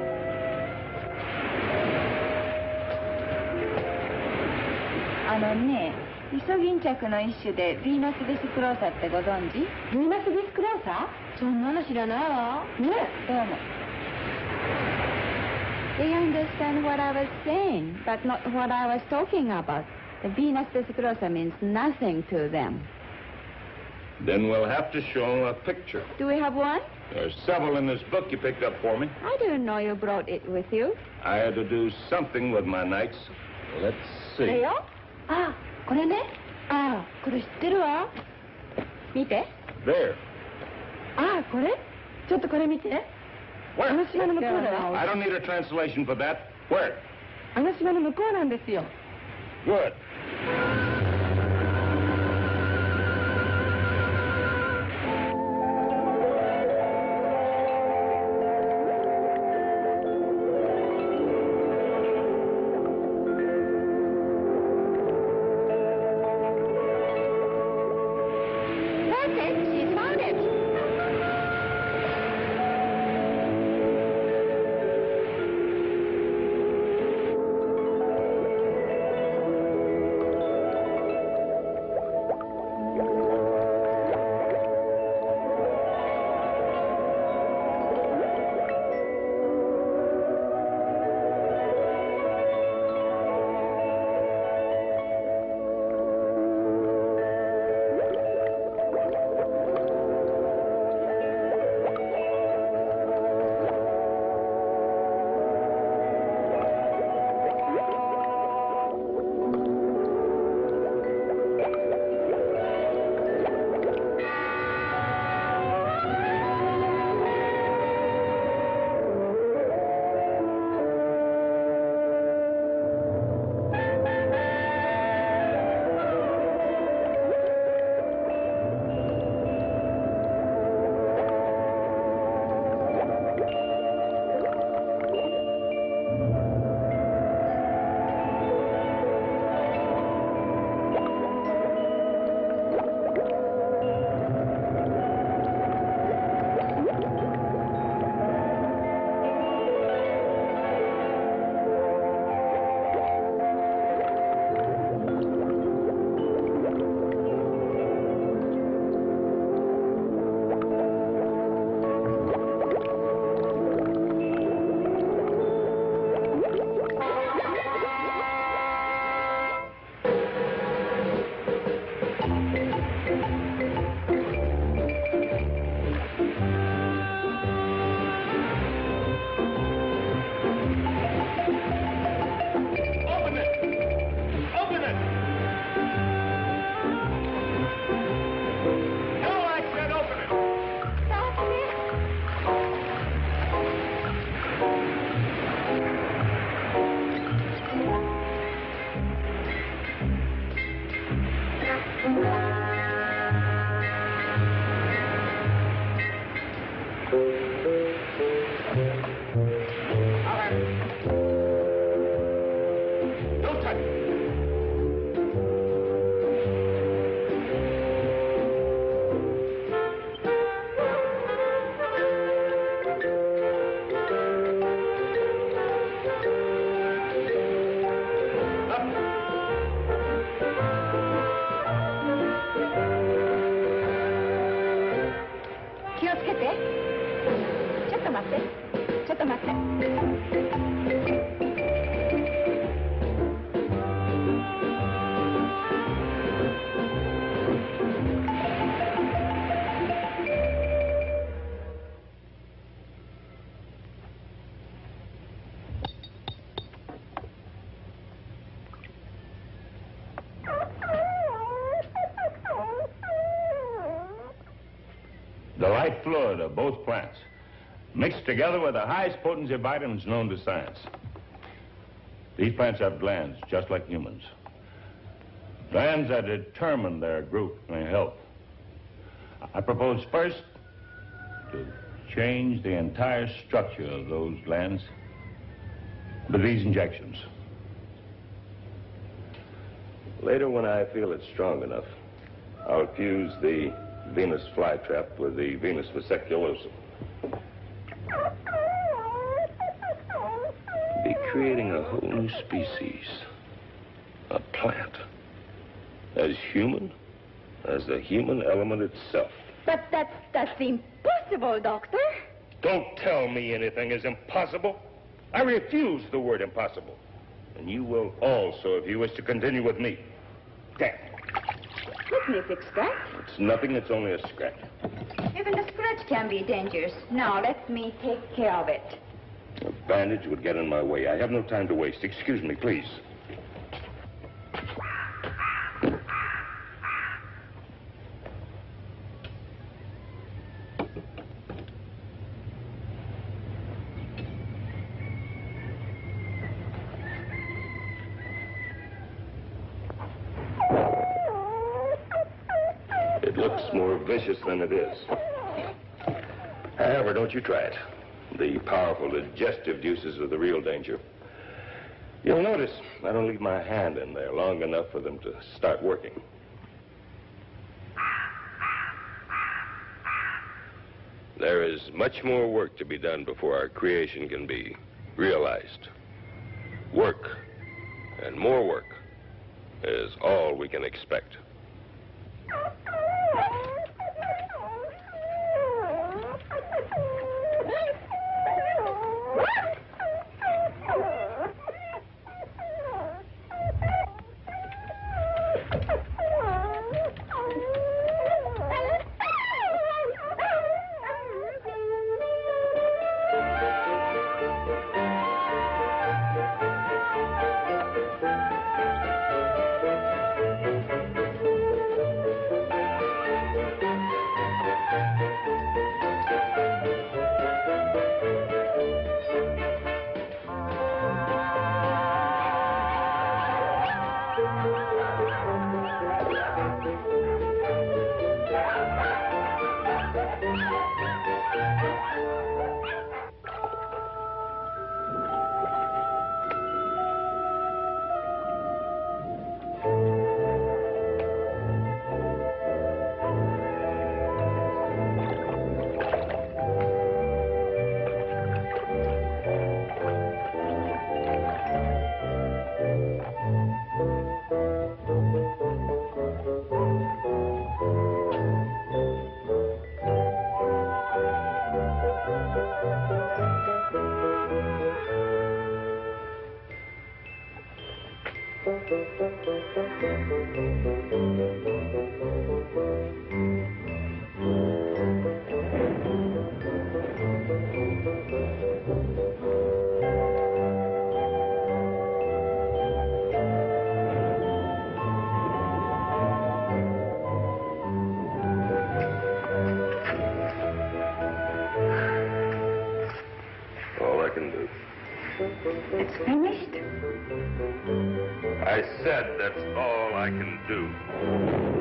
[SPEAKER 8] あのね、イソギンチャクの一種でヴィーナスベスクローサってご存知？ヴィーナスベスクローサ？そんなの知らないわ。ね、どうも。They understand what I was saying, but not what I was talking about. The Venus vesiclosa means nothing to them.
[SPEAKER 2] Then we'll have to show a picture.
[SPEAKER 8] Do we have one?
[SPEAKER 2] There's several in this book you picked up for me.
[SPEAKER 8] I didn't know you brought it with you.
[SPEAKER 2] I had to do something with my nights. Let's see.
[SPEAKER 8] これよ。あ、これね。あ、これ知ってるわ。見て。
[SPEAKER 2] There.
[SPEAKER 8] あ、これ。ちょっとこれ見て。
[SPEAKER 2] Where?
[SPEAKER 8] あの島の向こうだよ。
[SPEAKER 2] I don't need a translation for that. Where?
[SPEAKER 8] あの島の向こうなんですよ。
[SPEAKER 2] Good.
[SPEAKER 8] That's it. She found it.
[SPEAKER 2] The light fluid of both plants, mixed together with the highest potency of vitamins known to science. These plants have glands just like humans. Glands that determine their growth and health. I propose first to change the entire structure of those glands with these injections.
[SPEAKER 10] Later, when I feel it's strong enough, I'll fuse the Venus FlyTrap with the Venus vesiculosum. Be creating a whole new species, a plant, as human as the human element itself.
[SPEAKER 6] But that's, that's impossible, Doctor.
[SPEAKER 2] Don't tell me anything is impossible. I refuse the word impossible. And you will also if you wish to continue with me. Okay.
[SPEAKER 6] Witness extract?
[SPEAKER 2] It's nothing, it's only a scratch.
[SPEAKER 6] Even a scratch can be dangerous. Now, let me take care of it.
[SPEAKER 2] A bandage would get in my way. I have no time to waste. Excuse me, please. It looks more vicious than it is. However, don't you try it. The powerful digestive juices are the real danger. You'll notice I don't leave my hand in there long enough for them to start working. There is much more work to be done before our creation can be realized. Work, and more work, is all we can expect.
[SPEAKER 6] It's finished?
[SPEAKER 2] I
[SPEAKER 10] said, that's all I can do.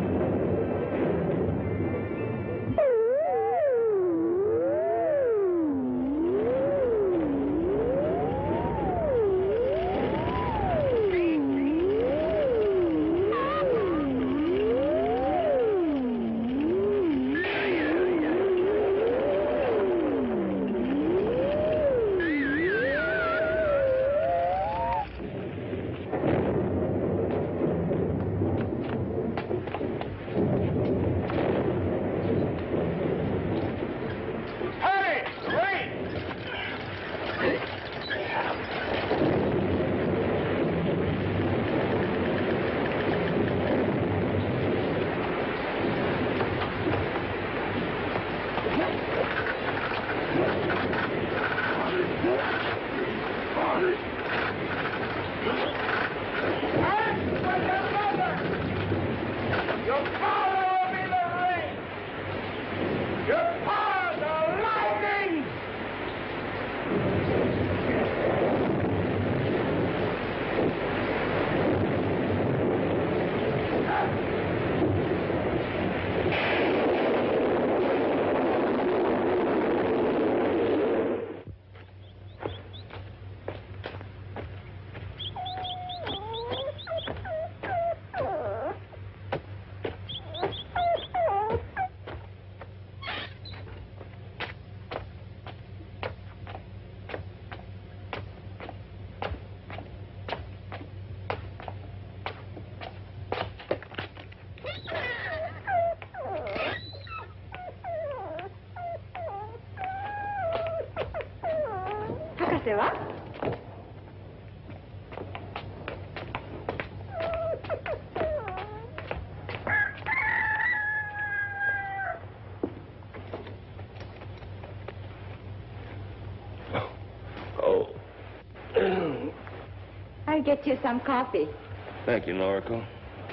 [SPEAKER 8] I'll get you some coffee.
[SPEAKER 10] Thank you, Noriko.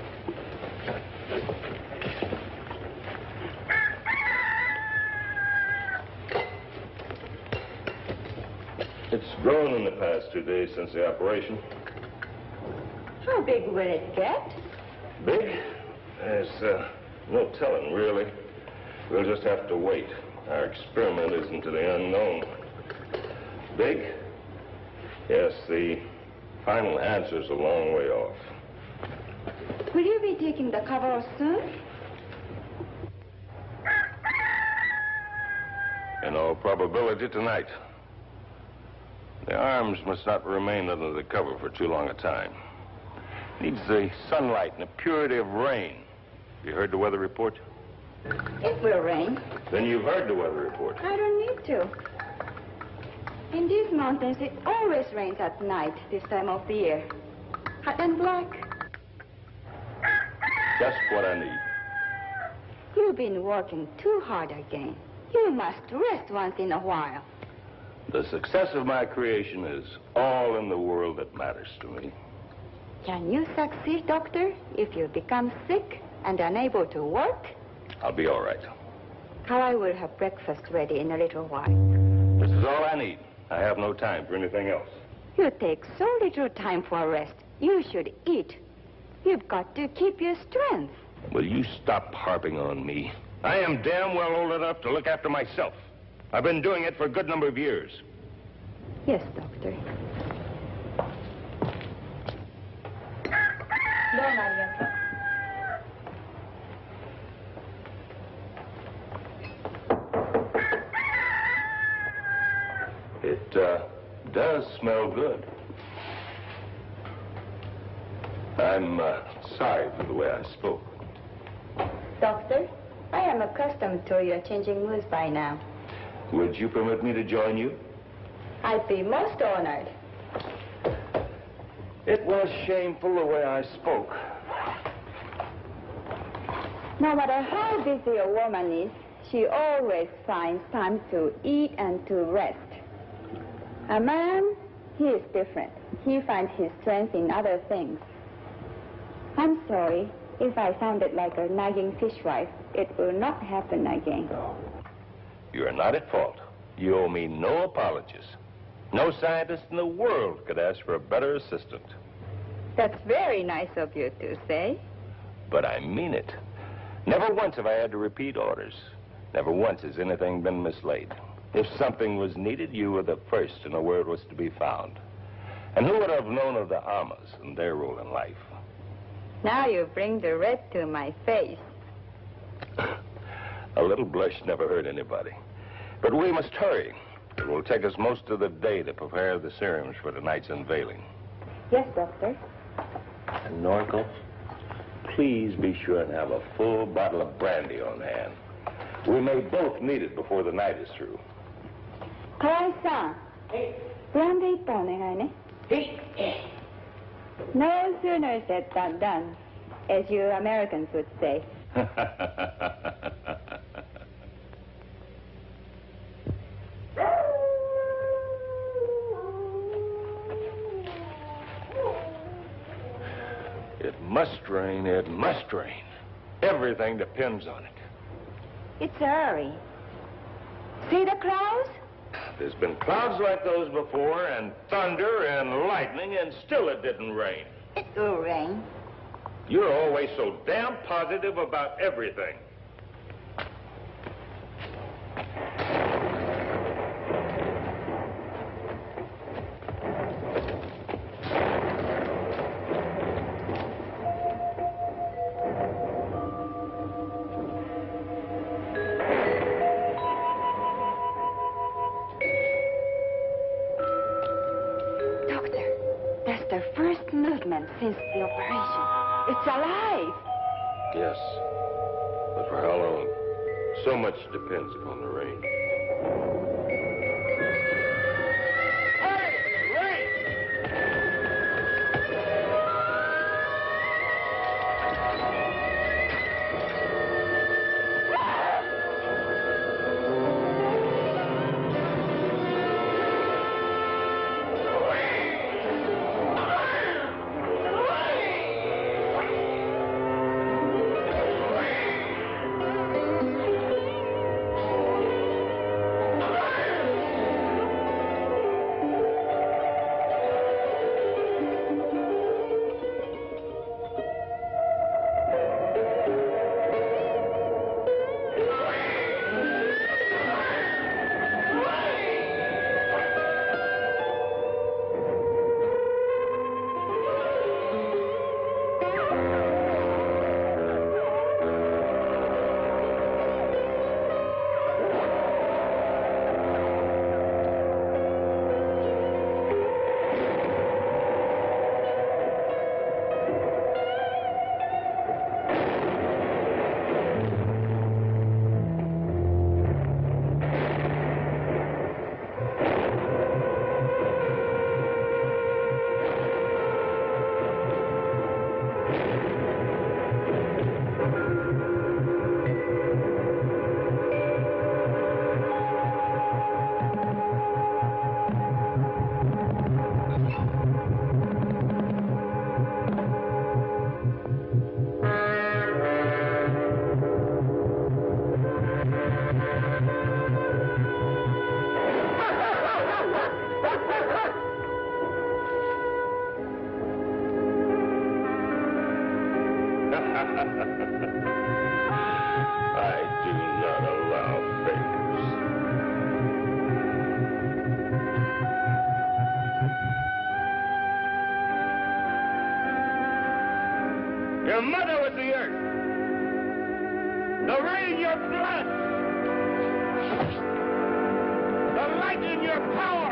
[SPEAKER 10] It's grown in the past two days since the operation.
[SPEAKER 8] How big will it get?
[SPEAKER 10] Big? There's uh, no telling, really. We'll just have to wait. Our experiment is into the unknown. Big? Yes, the final answer's a long way off.
[SPEAKER 8] Will you be taking the cover off soon?
[SPEAKER 10] In all probability, tonight. The arms must not remain under the cover for too long a time. Needs the sunlight and the purity of rain. You heard the weather report?
[SPEAKER 8] It will rain.
[SPEAKER 10] Then you've heard the weather report.
[SPEAKER 8] I don't need to. In these mountains, it always rains at night this time of the year. Hot and black.
[SPEAKER 10] Just what I need.
[SPEAKER 8] You've been working too hard again. You must rest once in a while.
[SPEAKER 10] The success of my creation is all in the world that matters to me.
[SPEAKER 8] Can you succeed, Doctor, if you become sick and unable to work?
[SPEAKER 10] I'll be all right.
[SPEAKER 8] How I will have breakfast ready in a little while.
[SPEAKER 10] This is all I need. I have no time for anything else.
[SPEAKER 8] You take so little time for rest. You should eat. You've got to keep your strength.
[SPEAKER 10] Will you stop harping on me? I am damn well old enough to look after myself. I've been doing it for a good number of years.
[SPEAKER 8] Yes, Doctor.
[SPEAKER 10] It uh, does smell good. I'm uh, sorry for the way I spoke.
[SPEAKER 8] Doctor, I am accustomed to your changing moods by now.
[SPEAKER 10] Would you permit me to join you?
[SPEAKER 8] I'd be most honored.
[SPEAKER 10] It was shameful the way I spoke.
[SPEAKER 8] No matter how busy a woman is, she always finds time to eat and to rest. A man, he is different. He finds his strength in other things. I'm sorry if I sounded like a nagging fishwife. It will not happen again.
[SPEAKER 10] No. You're not at fault. You owe me no apologies. No scientist in the world could ask for a better assistant.
[SPEAKER 6] That's very nice of you to say.
[SPEAKER 2] But I mean it. Never once have I had to repeat orders. Never once has anything been mislaid. If something was needed, you were the first to know where it was to be found. And who would have known of the Amas and their role in life?
[SPEAKER 6] Now you bring the red to my face.
[SPEAKER 2] A little blush never hurt anybody. But we must hurry. It will take us most of the day to prepare the serums for tonight's unveiling.
[SPEAKER 6] Yes, Doctor.
[SPEAKER 2] And Norco, please be sure and have a full bottle of brandy on hand. We may both need it before the night is through.
[SPEAKER 6] Kawai-san. Brandy ito onegai ne. No sooner said than done, as you Americans would say.
[SPEAKER 2] It must rain, it must rain. Everything depends on it.
[SPEAKER 6] It's early. See the clouds?
[SPEAKER 2] There's been clouds like those before, and thunder and lightning, and still it didn't rain.
[SPEAKER 6] It will rain.
[SPEAKER 2] You're always so damn positive about everything.
[SPEAKER 6] Since the operation. It's alive.
[SPEAKER 2] Yes. But for how long? So much depends upon the rain. Hey! Your mother was the earth. The rain, your blood. The light in your power.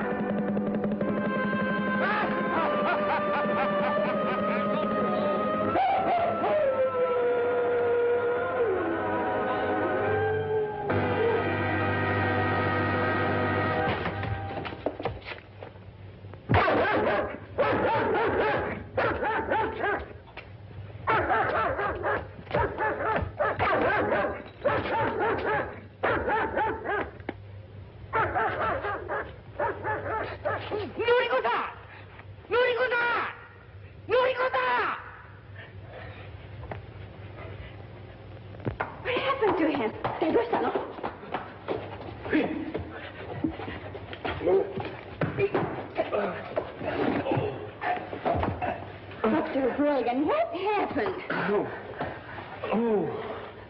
[SPEAKER 8] Reagan, what happened?
[SPEAKER 10] Oh. Oh.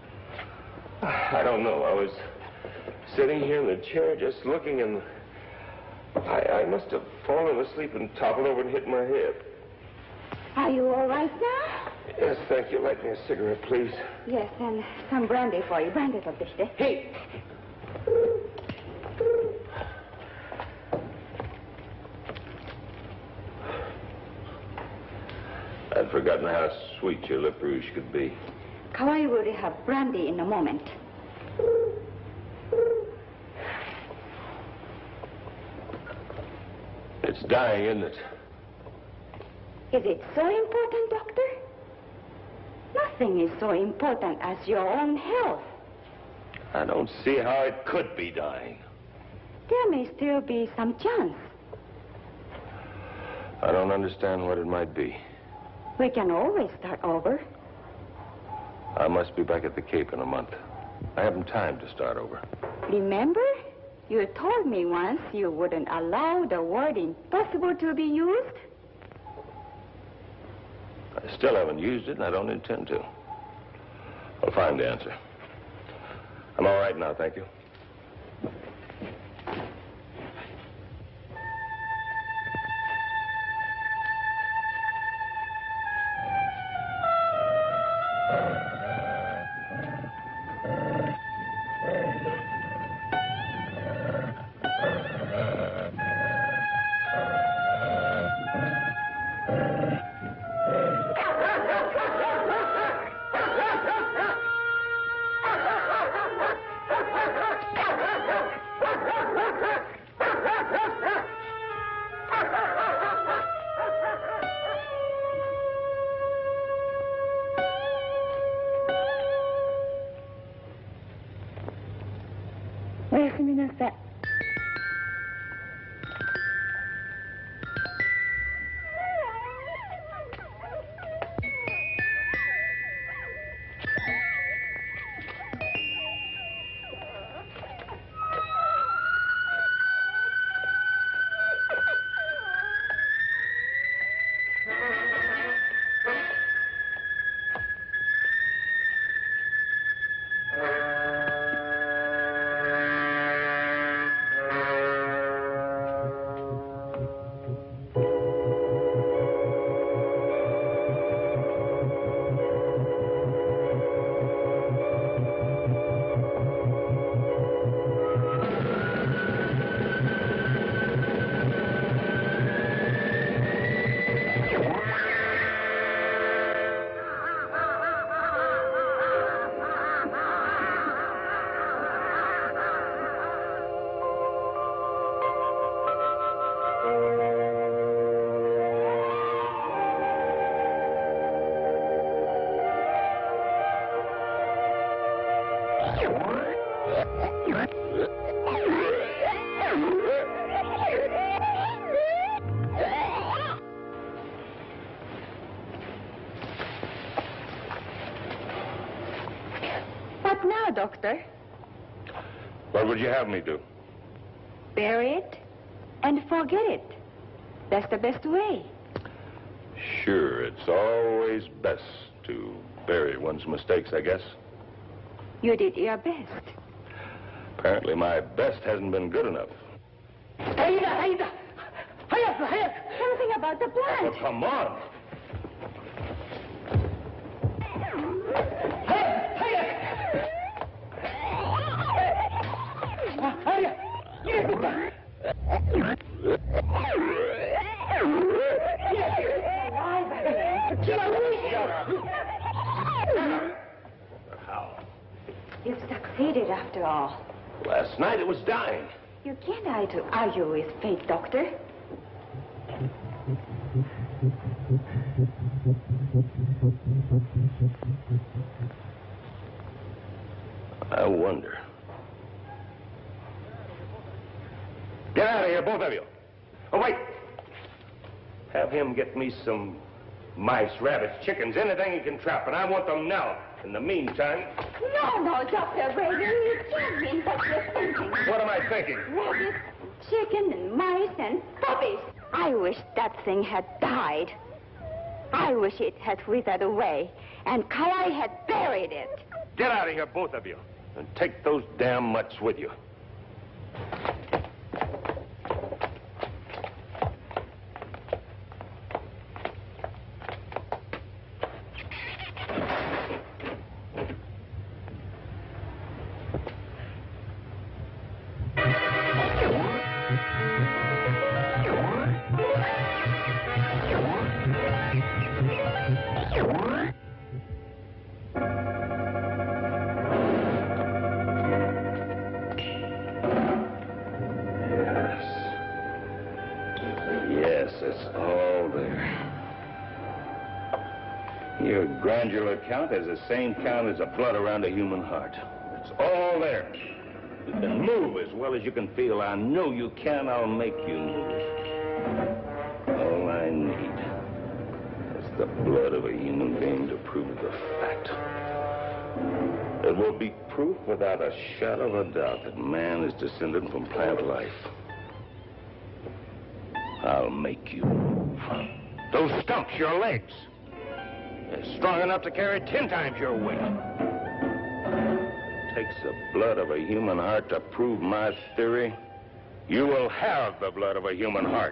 [SPEAKER 10] I don't know. I was sitting here in the chair just looking, and I, I must have fallen asleep and toppled over and hit my head.
[SPEAKER 8] Are you all right now?
[SPEAKER 10] Yes, thank you. Light me a cigarette, please.
[SPEAKER 8] Yes, and some brandy for you. Brandy for bitte.
[SPEAKER 10] Hey! I'd forgotten how sweet your lip rouge could be.
[SPEAKER 8] Kawai will have brandy in a moment.
[SPEAKER 10] It's dying, isn't it?
[SPEAKER 8] Is it so important, Doctor? Nothing is so important as your own health.
[SPEAKER 10] I don't see how it could be dying.
[SPEAKER 8] There may still be some chance.
[SPEAKER 10] I don't understand what it might be.
[SPEAKER 8] We can always start over.
[SPEAKER 10] I must be back at the Cape in a month. I haven't time to start over.
[SPEAKER 8] Remember? You told me once you wouldn't allow the word impossible to be used.
[SPEAKER 10] I still haven't used it, and I don't intend to. I'll find the answer. I'm all right now, thank you.
[SPEAKER 8] What now, Doctor?
[SPEAKER 10] What would you have me do?
[SPEAKER 8] Bury it and forget it. That's the best way.
[SPEAKER 10] Sure, it's always best to bury one's mistakes, I guess.
[SPEAKER 8] You did your best.
[SPEAKER 10] Apparently my best hasn't been good enough.
[SPEAKER 9] Aida, Aida! Hayaku, hayaku!
[SPEAKER 8] Something about the plant.
[SPEAKER 10] Well, come on.
[SPEAKER 8] How? You've succeeded after all.
[SPEAKER 10] Last night it was dying.
[SPEAKER 8] You can't argue, argue with fate, Doctor.
[SPEAKER 10] I wonder. Get out of here, both of you. Oh, wait. Have him get me some mice, rabbits, chickens, anything he can trap, and I want them now. In the meantime...
[SPEAKER 8] No, no, Doctor Reagan, you can't mean what you're thinking.
[SPEAKER 10] What am I thinking?
[SPEAKER 8] Rabbits, chicken, and mice, and puppies. I wish that thing had died. I wish it had withered away, and Kalai had buried it.
[SPEAKER 2] Get out of here, both of you, and take those damn mutts with you. Glandular count has the same count as the blood around a human heart. It's all there. You can move as well as you can feel. I know you can. I'll make you move. All I need is the blood of a human being to prove the fact. It will be proof without a shadow of a doubt that man is descended from plant life. I'll make you move. Those stumps, your legs. They're strong enough to carry ten times your weight. It takes the blood of a human heart to prove my theory. You will have the blood of a human heart.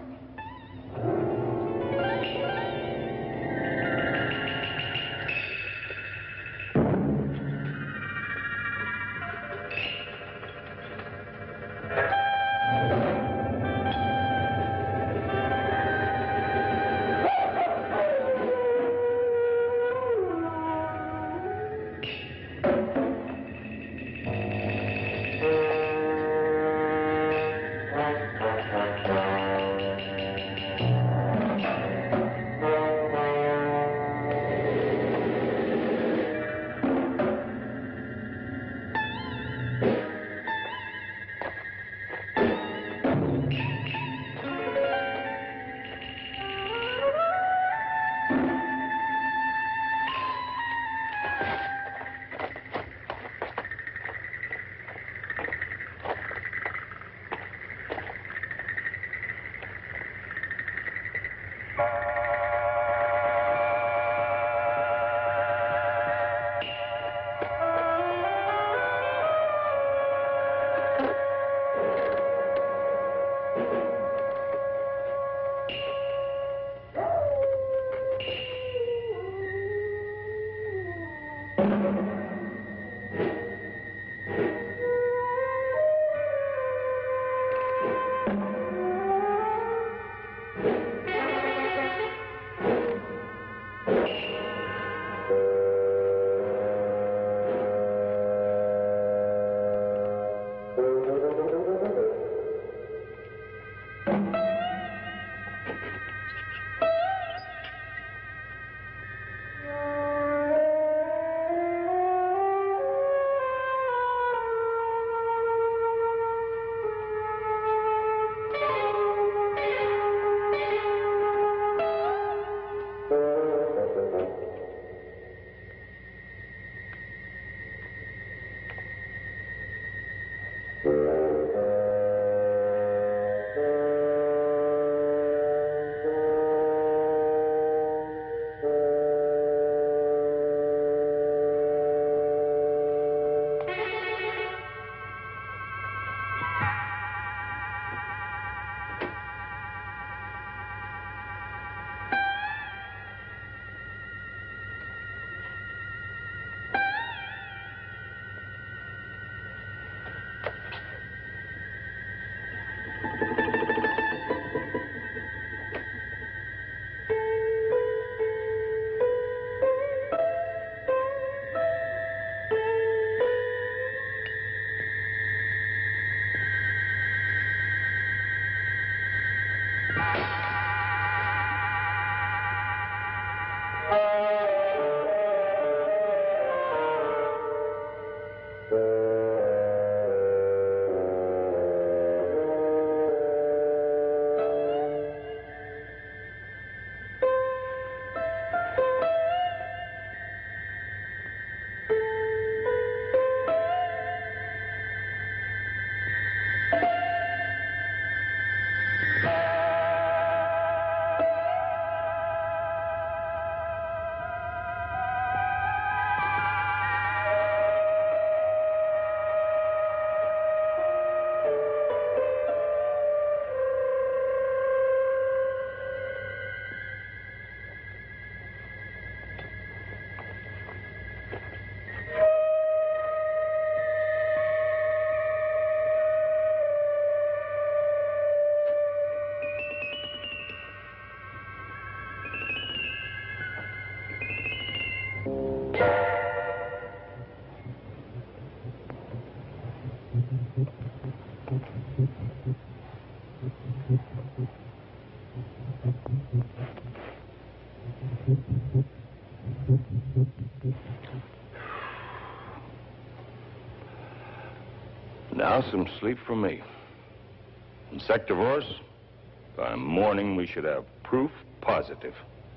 [SPEAKER 2] Now some sleep for me. In Sector Vorse, by morning we should have proof positive.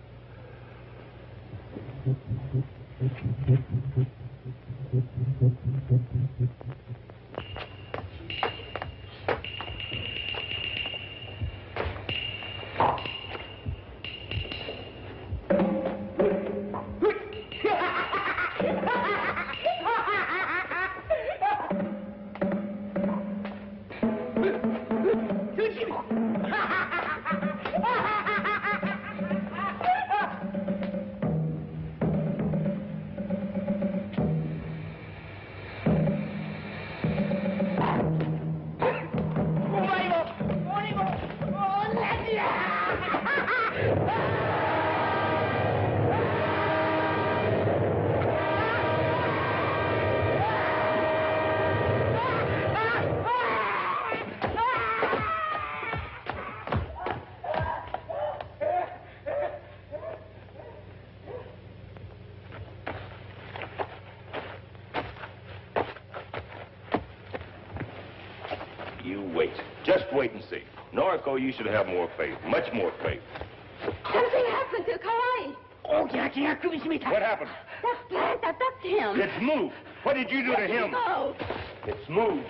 [SPEAKER 2] You wait. Just wait and see. Noriko, you should have more faith. Much more faith.
[SPEAKER 6] Something happened to Kawai.
[SPEAKER 2] What happened?
[SPEAKER 6] That plant attacked him.
[SPEAKER 2] It's moved. What did you do to him?
[SPEAKER 6] No.
[SPEAKER 2] It's moved.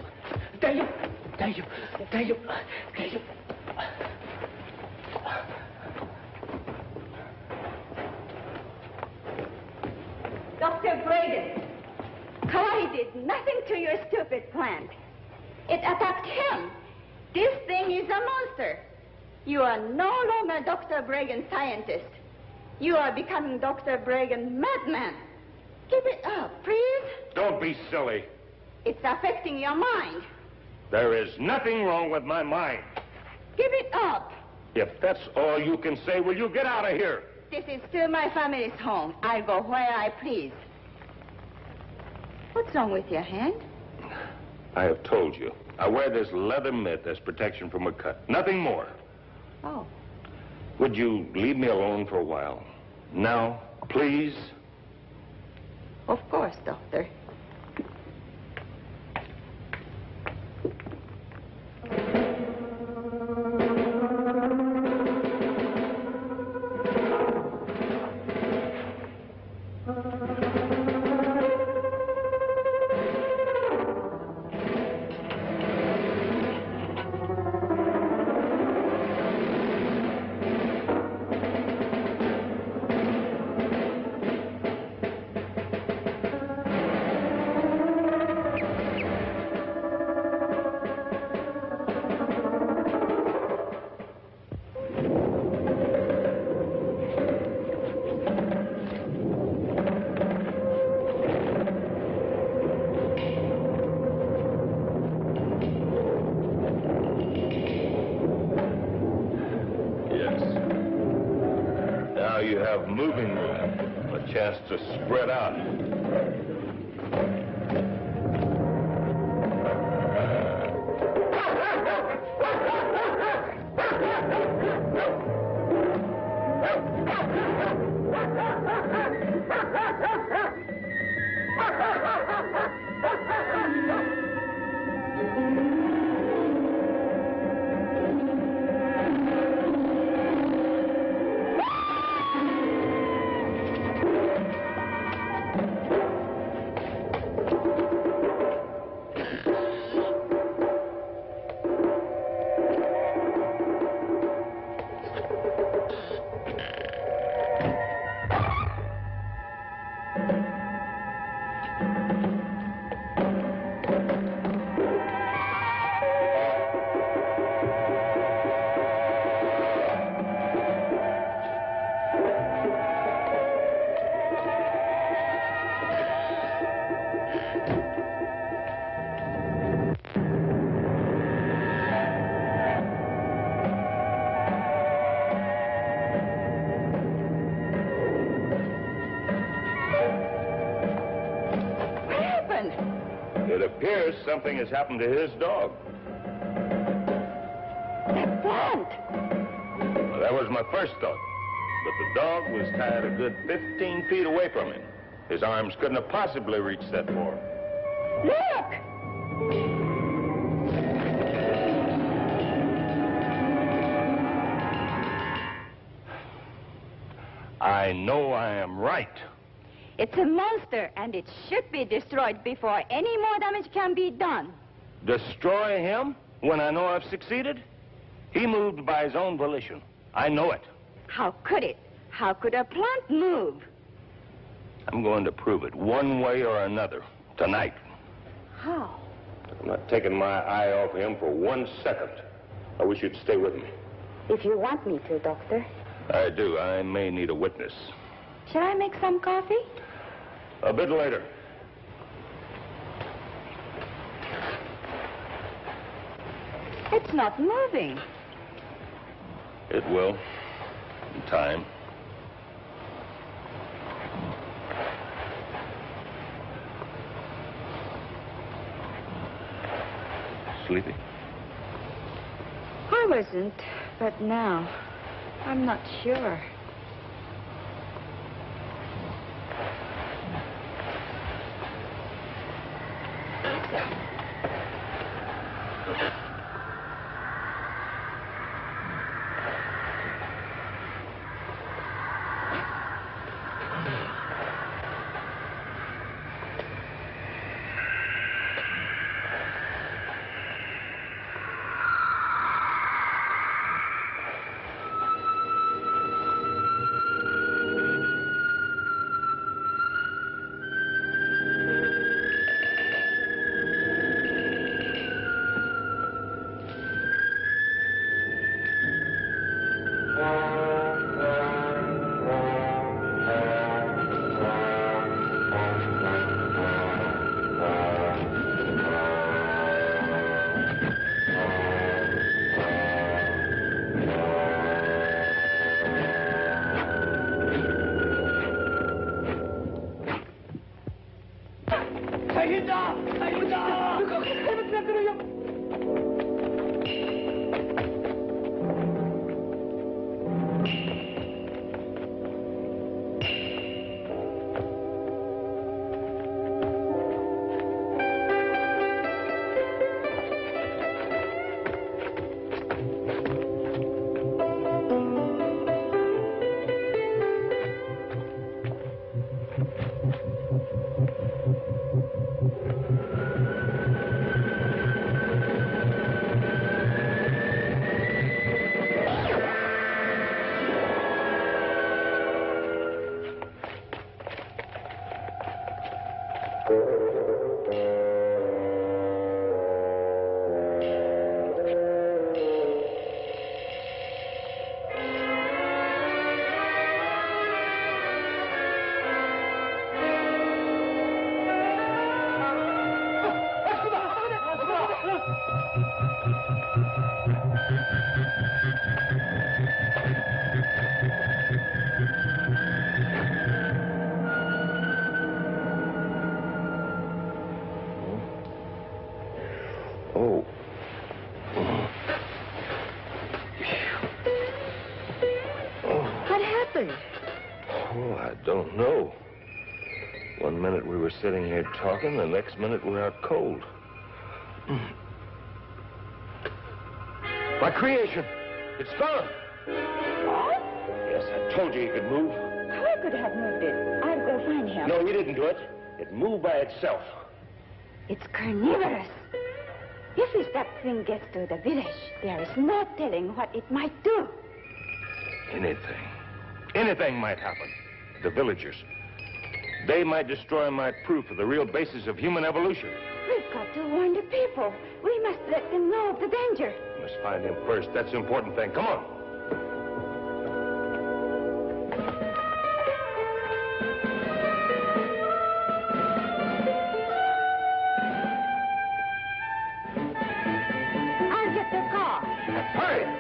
[SPEAKER 6] Doctor Braden, Kawai did nothing to your stupid plant. It attacked him. This thing is a monster. You are no longer Doctor Bragan scientist. You are becoming Doctor Bragan madman. Give it up, please.
[SPEAKER 2] Don't be silly.
[SPEAKER 6] It's affecting your mind.
[SPEAKER 2] There is nothing wrong with my mind.
[SPEAKER 6] Give it up.
[SPEAKER 2] If that's all you can say, will you get out of here?
[SPEAKER 6] This is still my family's home. I go where I please. What's wrong with your hand?
[SPEAKER 2] I have told you. I wear this leather mitt as protection from a cut. Nothing more.
[SPEAKER 6] Oh.
[SPEAKER 2] Would you leave me alone for a while? Now, please?
[SPEAKER 6] Of course, Doctor.
[SPEAKER 2] Moving room, a chance to spread out. It appears something has happened to his dog.
[SPEAKER 6] That plant!
[SPEAKER 2] Well, that was my first thought. But the dog was tied a good fifteen feet away from him. His arms couldn't have possibly reached that far.
[SPEAKER 6] Look!
[SPEAKER 2] I know I am right.
[SPEAKER 6] It's a monster, and it should be destroyed before any more damage can be done.
[SPEAKER 2] Destroy him when I know I've succeeded? He moved by his own volition. I know it.
[SPEAKER 6] How could it? How could a plant move?
[SPEAKER 2] I'm going to prove it one way or another tonight.
[SPEAKER 6] How?
[SPEAKER 10] I'm not taking my eye off him for one second. I wish you'd stay with me.
[SPEAKER 8] If you want me to, Doctor.
[SPEAKER 10] I do. I may need a witness.
[SPEAKER 6] Shall I make some coffee?
[SPEAKER 10] A bit later.
[SPEAKER 6] It's not moving.
[SPEAKER 10] It will. In time. Sleepy?
[SPEAKER 6] I wasn't, but now, I'm not sure.
[SPEAKER 10] Oh.
[SPEAKER 6] What happened?
[SPEAKER 10] Oh, I don't know. One minute we were sitting here talking, the next minute we're out cold. My creation! It's gone!
[SPEAKER 6] What?
[SPEAKER 10] Yes, I told you he could move.
[SPEAKER 6] I could have moved it. I'll go find him.
[SPEAKER 10] No, he didn't do it. It moved by itself.
[SPEAKER 6] It's carnivorous. If that thing gets to the village, there is no telling what it might do.
[SPEAKER 10] Anything. Anything might happen. The villagers. They might destroy my proof of the real basis of human evolution.
[SPEAKER 6] We've got to warn the people. We must let them know of the danger.
[SPEAKER 10] We must find him first. That's the important thing. Come on.
[SPEAKER 6] I'll get the car.
[SPEAKER 10] Hurry!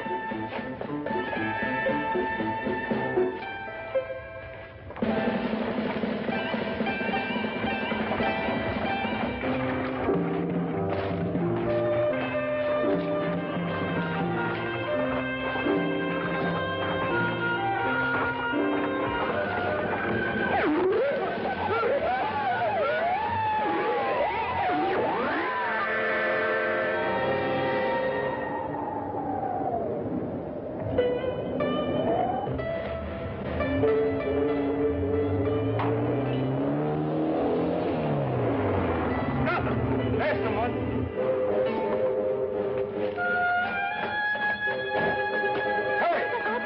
[SPEAKER 2] There's someone. Hurry!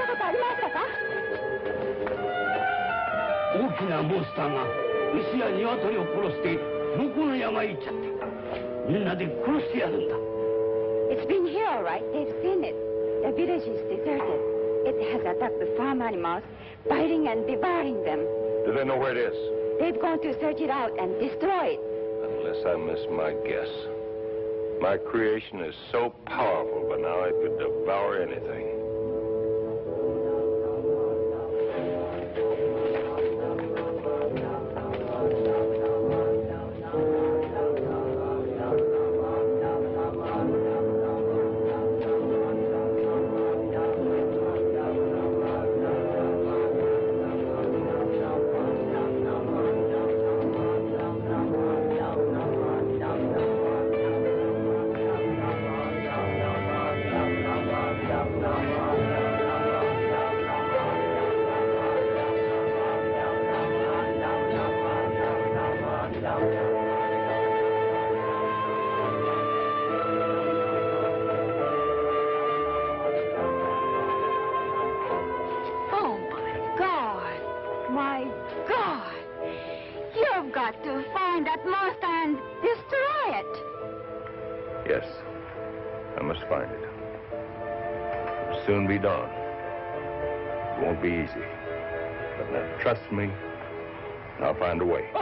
[SPEAKER 11] 大きなモンスターが牛や鶏を殺して向こうの山へ行っちゃってみんなで殺してやるんだ。
[SPEAKER 8] It's been here, all right. They've seen it. The village is deserted. It has attacked the farm animals, biting and devouring them.
[SPEAKER 10] Do they know where it is?
[SPEAKER 8] They've gone to search it out and destroy it.
[SPEAKER 10] Unless I miss my guess. My creation is so powerful, but now it could devour anything.
[SPEAKER 8] Oh, my God. My God. You've got to find that monster and destroy it.
[SPEAKER 10] Yes, I must find it. It'll soon be dawn. It won't be easy. But now, trust me, I'll find a way.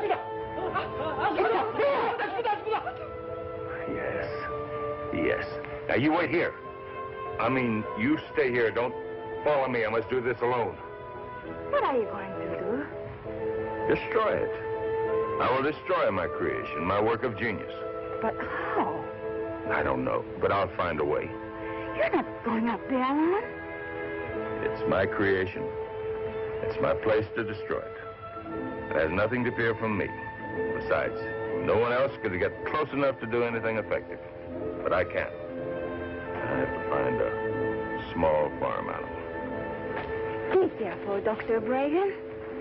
[SPEAKER 10] Yes, yes. Now, you wait here. I mean, you stay here. Don't follow me. I must do this alone.
[SPEAKER 8] What are you going to do?
[SPEAKER 10] Destroy it. I will destroy my creation, my work of genius.
[SPEAKER 8] But how?
[SPEAKER 10] I don't know, but I'll find a way.
[SPEAKER 8] You're not going up there alone.
[SPEAKER 10] It's my creation. It's my place to destroy it. It has nothing to fear from me. Besides, no one else could get close enough to do anything effective. But I can. I have to find a small farm animal.
[SPEAKER 8] Be careful, Doctor Bragan.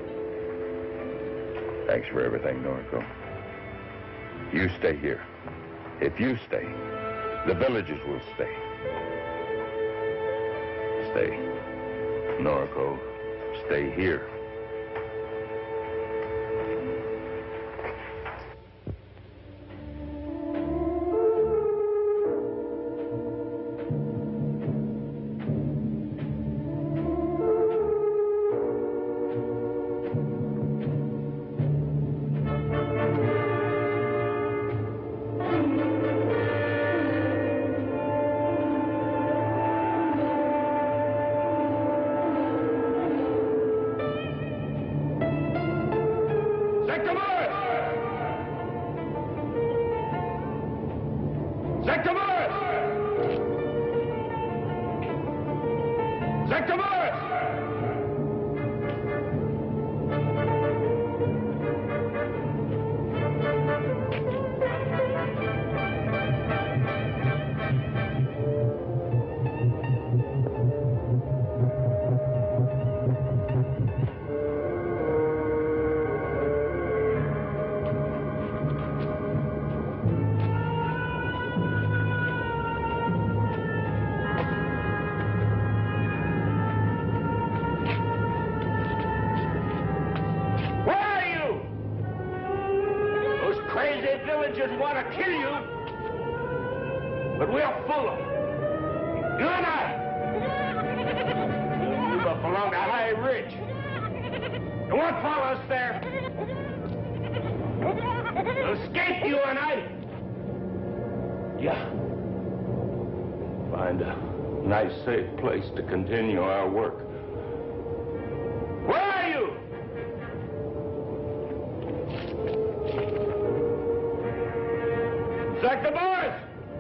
[SPEAKER 10] Thanks for everything, Norco. You stay here. If you stay, the villagers will stay. Stay. Norco, stay here.
[SPEAKER 2] villagers want to kill you, but we're full of them. You and I. You belong to High Ridge. You won't follow us there. We'll escape, you and I. Yeah. Find a nice, safe place to continue our work. Where are you? Sack the boys!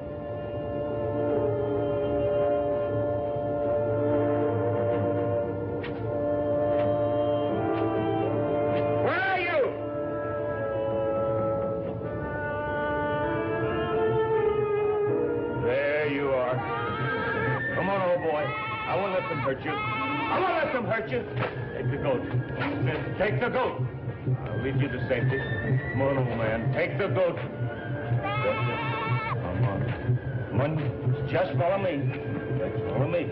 [SPEAKER 2] Where are you? There you are. Come on, old boy. I won't let them hurt you. I won't let them hurt you. Take the goat. Take the goat. I'll lead you to safety. Come on, old man. Take the goat. Come on. Come on. Just follow me. Follow me.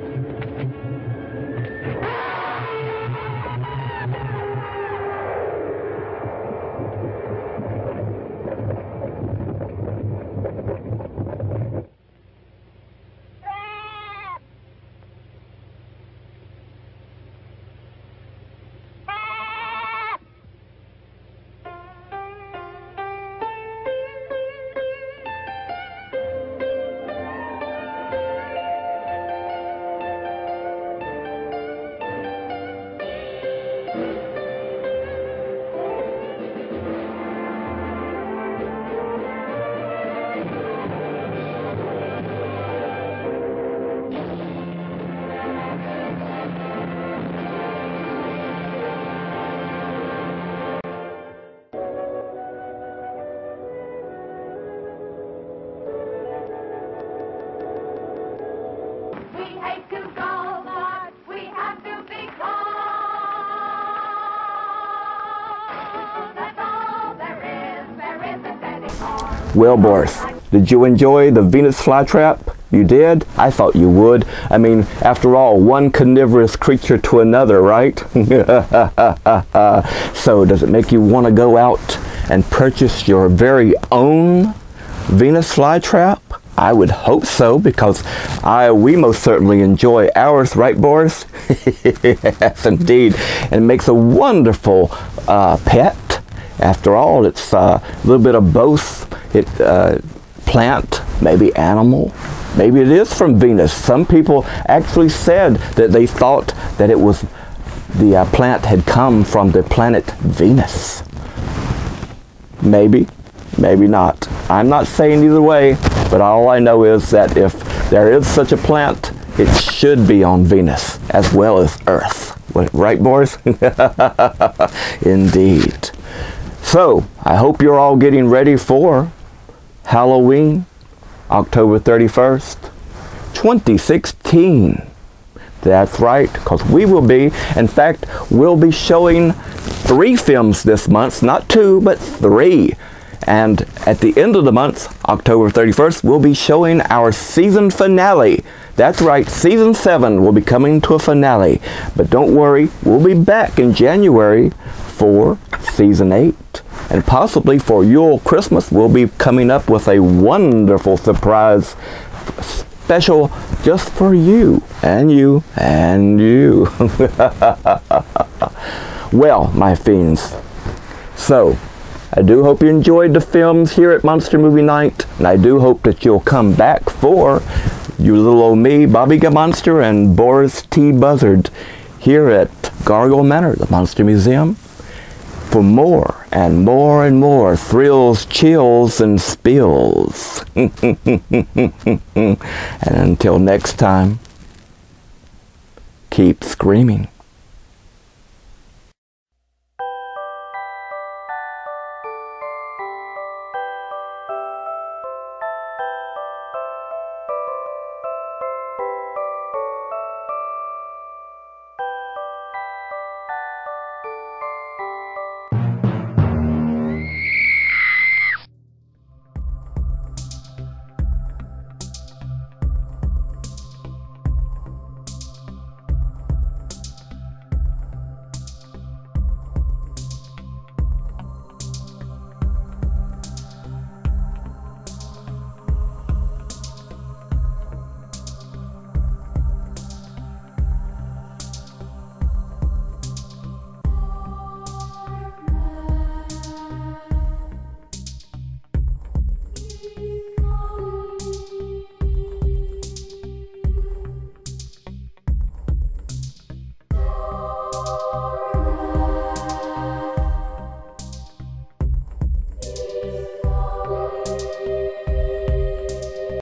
[SPEAKER 1] Well, Boris, did you enjoy the Venus FlyTrap? You did? I thought you would. I mean, after all, one carnivorous creature to another, right? So, does it make you want to go out and purchase your very own Venus FlyTrap? I would hope so, because I we most certainly enjoy ours, right, Boris? Yes, indeed. And it makes a wonderful uh, pet. After all, it's uh, a little bit of both. It uh, plant, maybe animal, maybe it is from Venus. Some people actually said that they thought that it was the uh, plant had come from the planet Venus. Maybe, maybe not. I'm not saying either way, but all I know is that if there is such a plant, it should be on Venus as well as Earth. Right, Boris? Indeed. So, I hope you're all getting ready for Halloween, October thirty-first, twenty sixteen. That's right, because we will be, in fact, we'll be showing three films this month, not two, but three. And at the end of the month, October thirty-first, we'll be showing our season finale. That's right, season seven will be coming to a finale. But don't worry, we'll be back in January for season eight. And possibly for Yule Christmas, we'll be coming up with a wonderful surprise special just for you, and you, and you. Well, my fiends, so I do hope you enjoyed the films here at Monster Movie Night, and I do hope that you'll come back for you little old me, Bobby Gammonster, and Boris T. Buzzard here at Gargoyle Manor, the Monster Museum, for more and more and more thrills, chills, and spills. And until next time, keep screaming.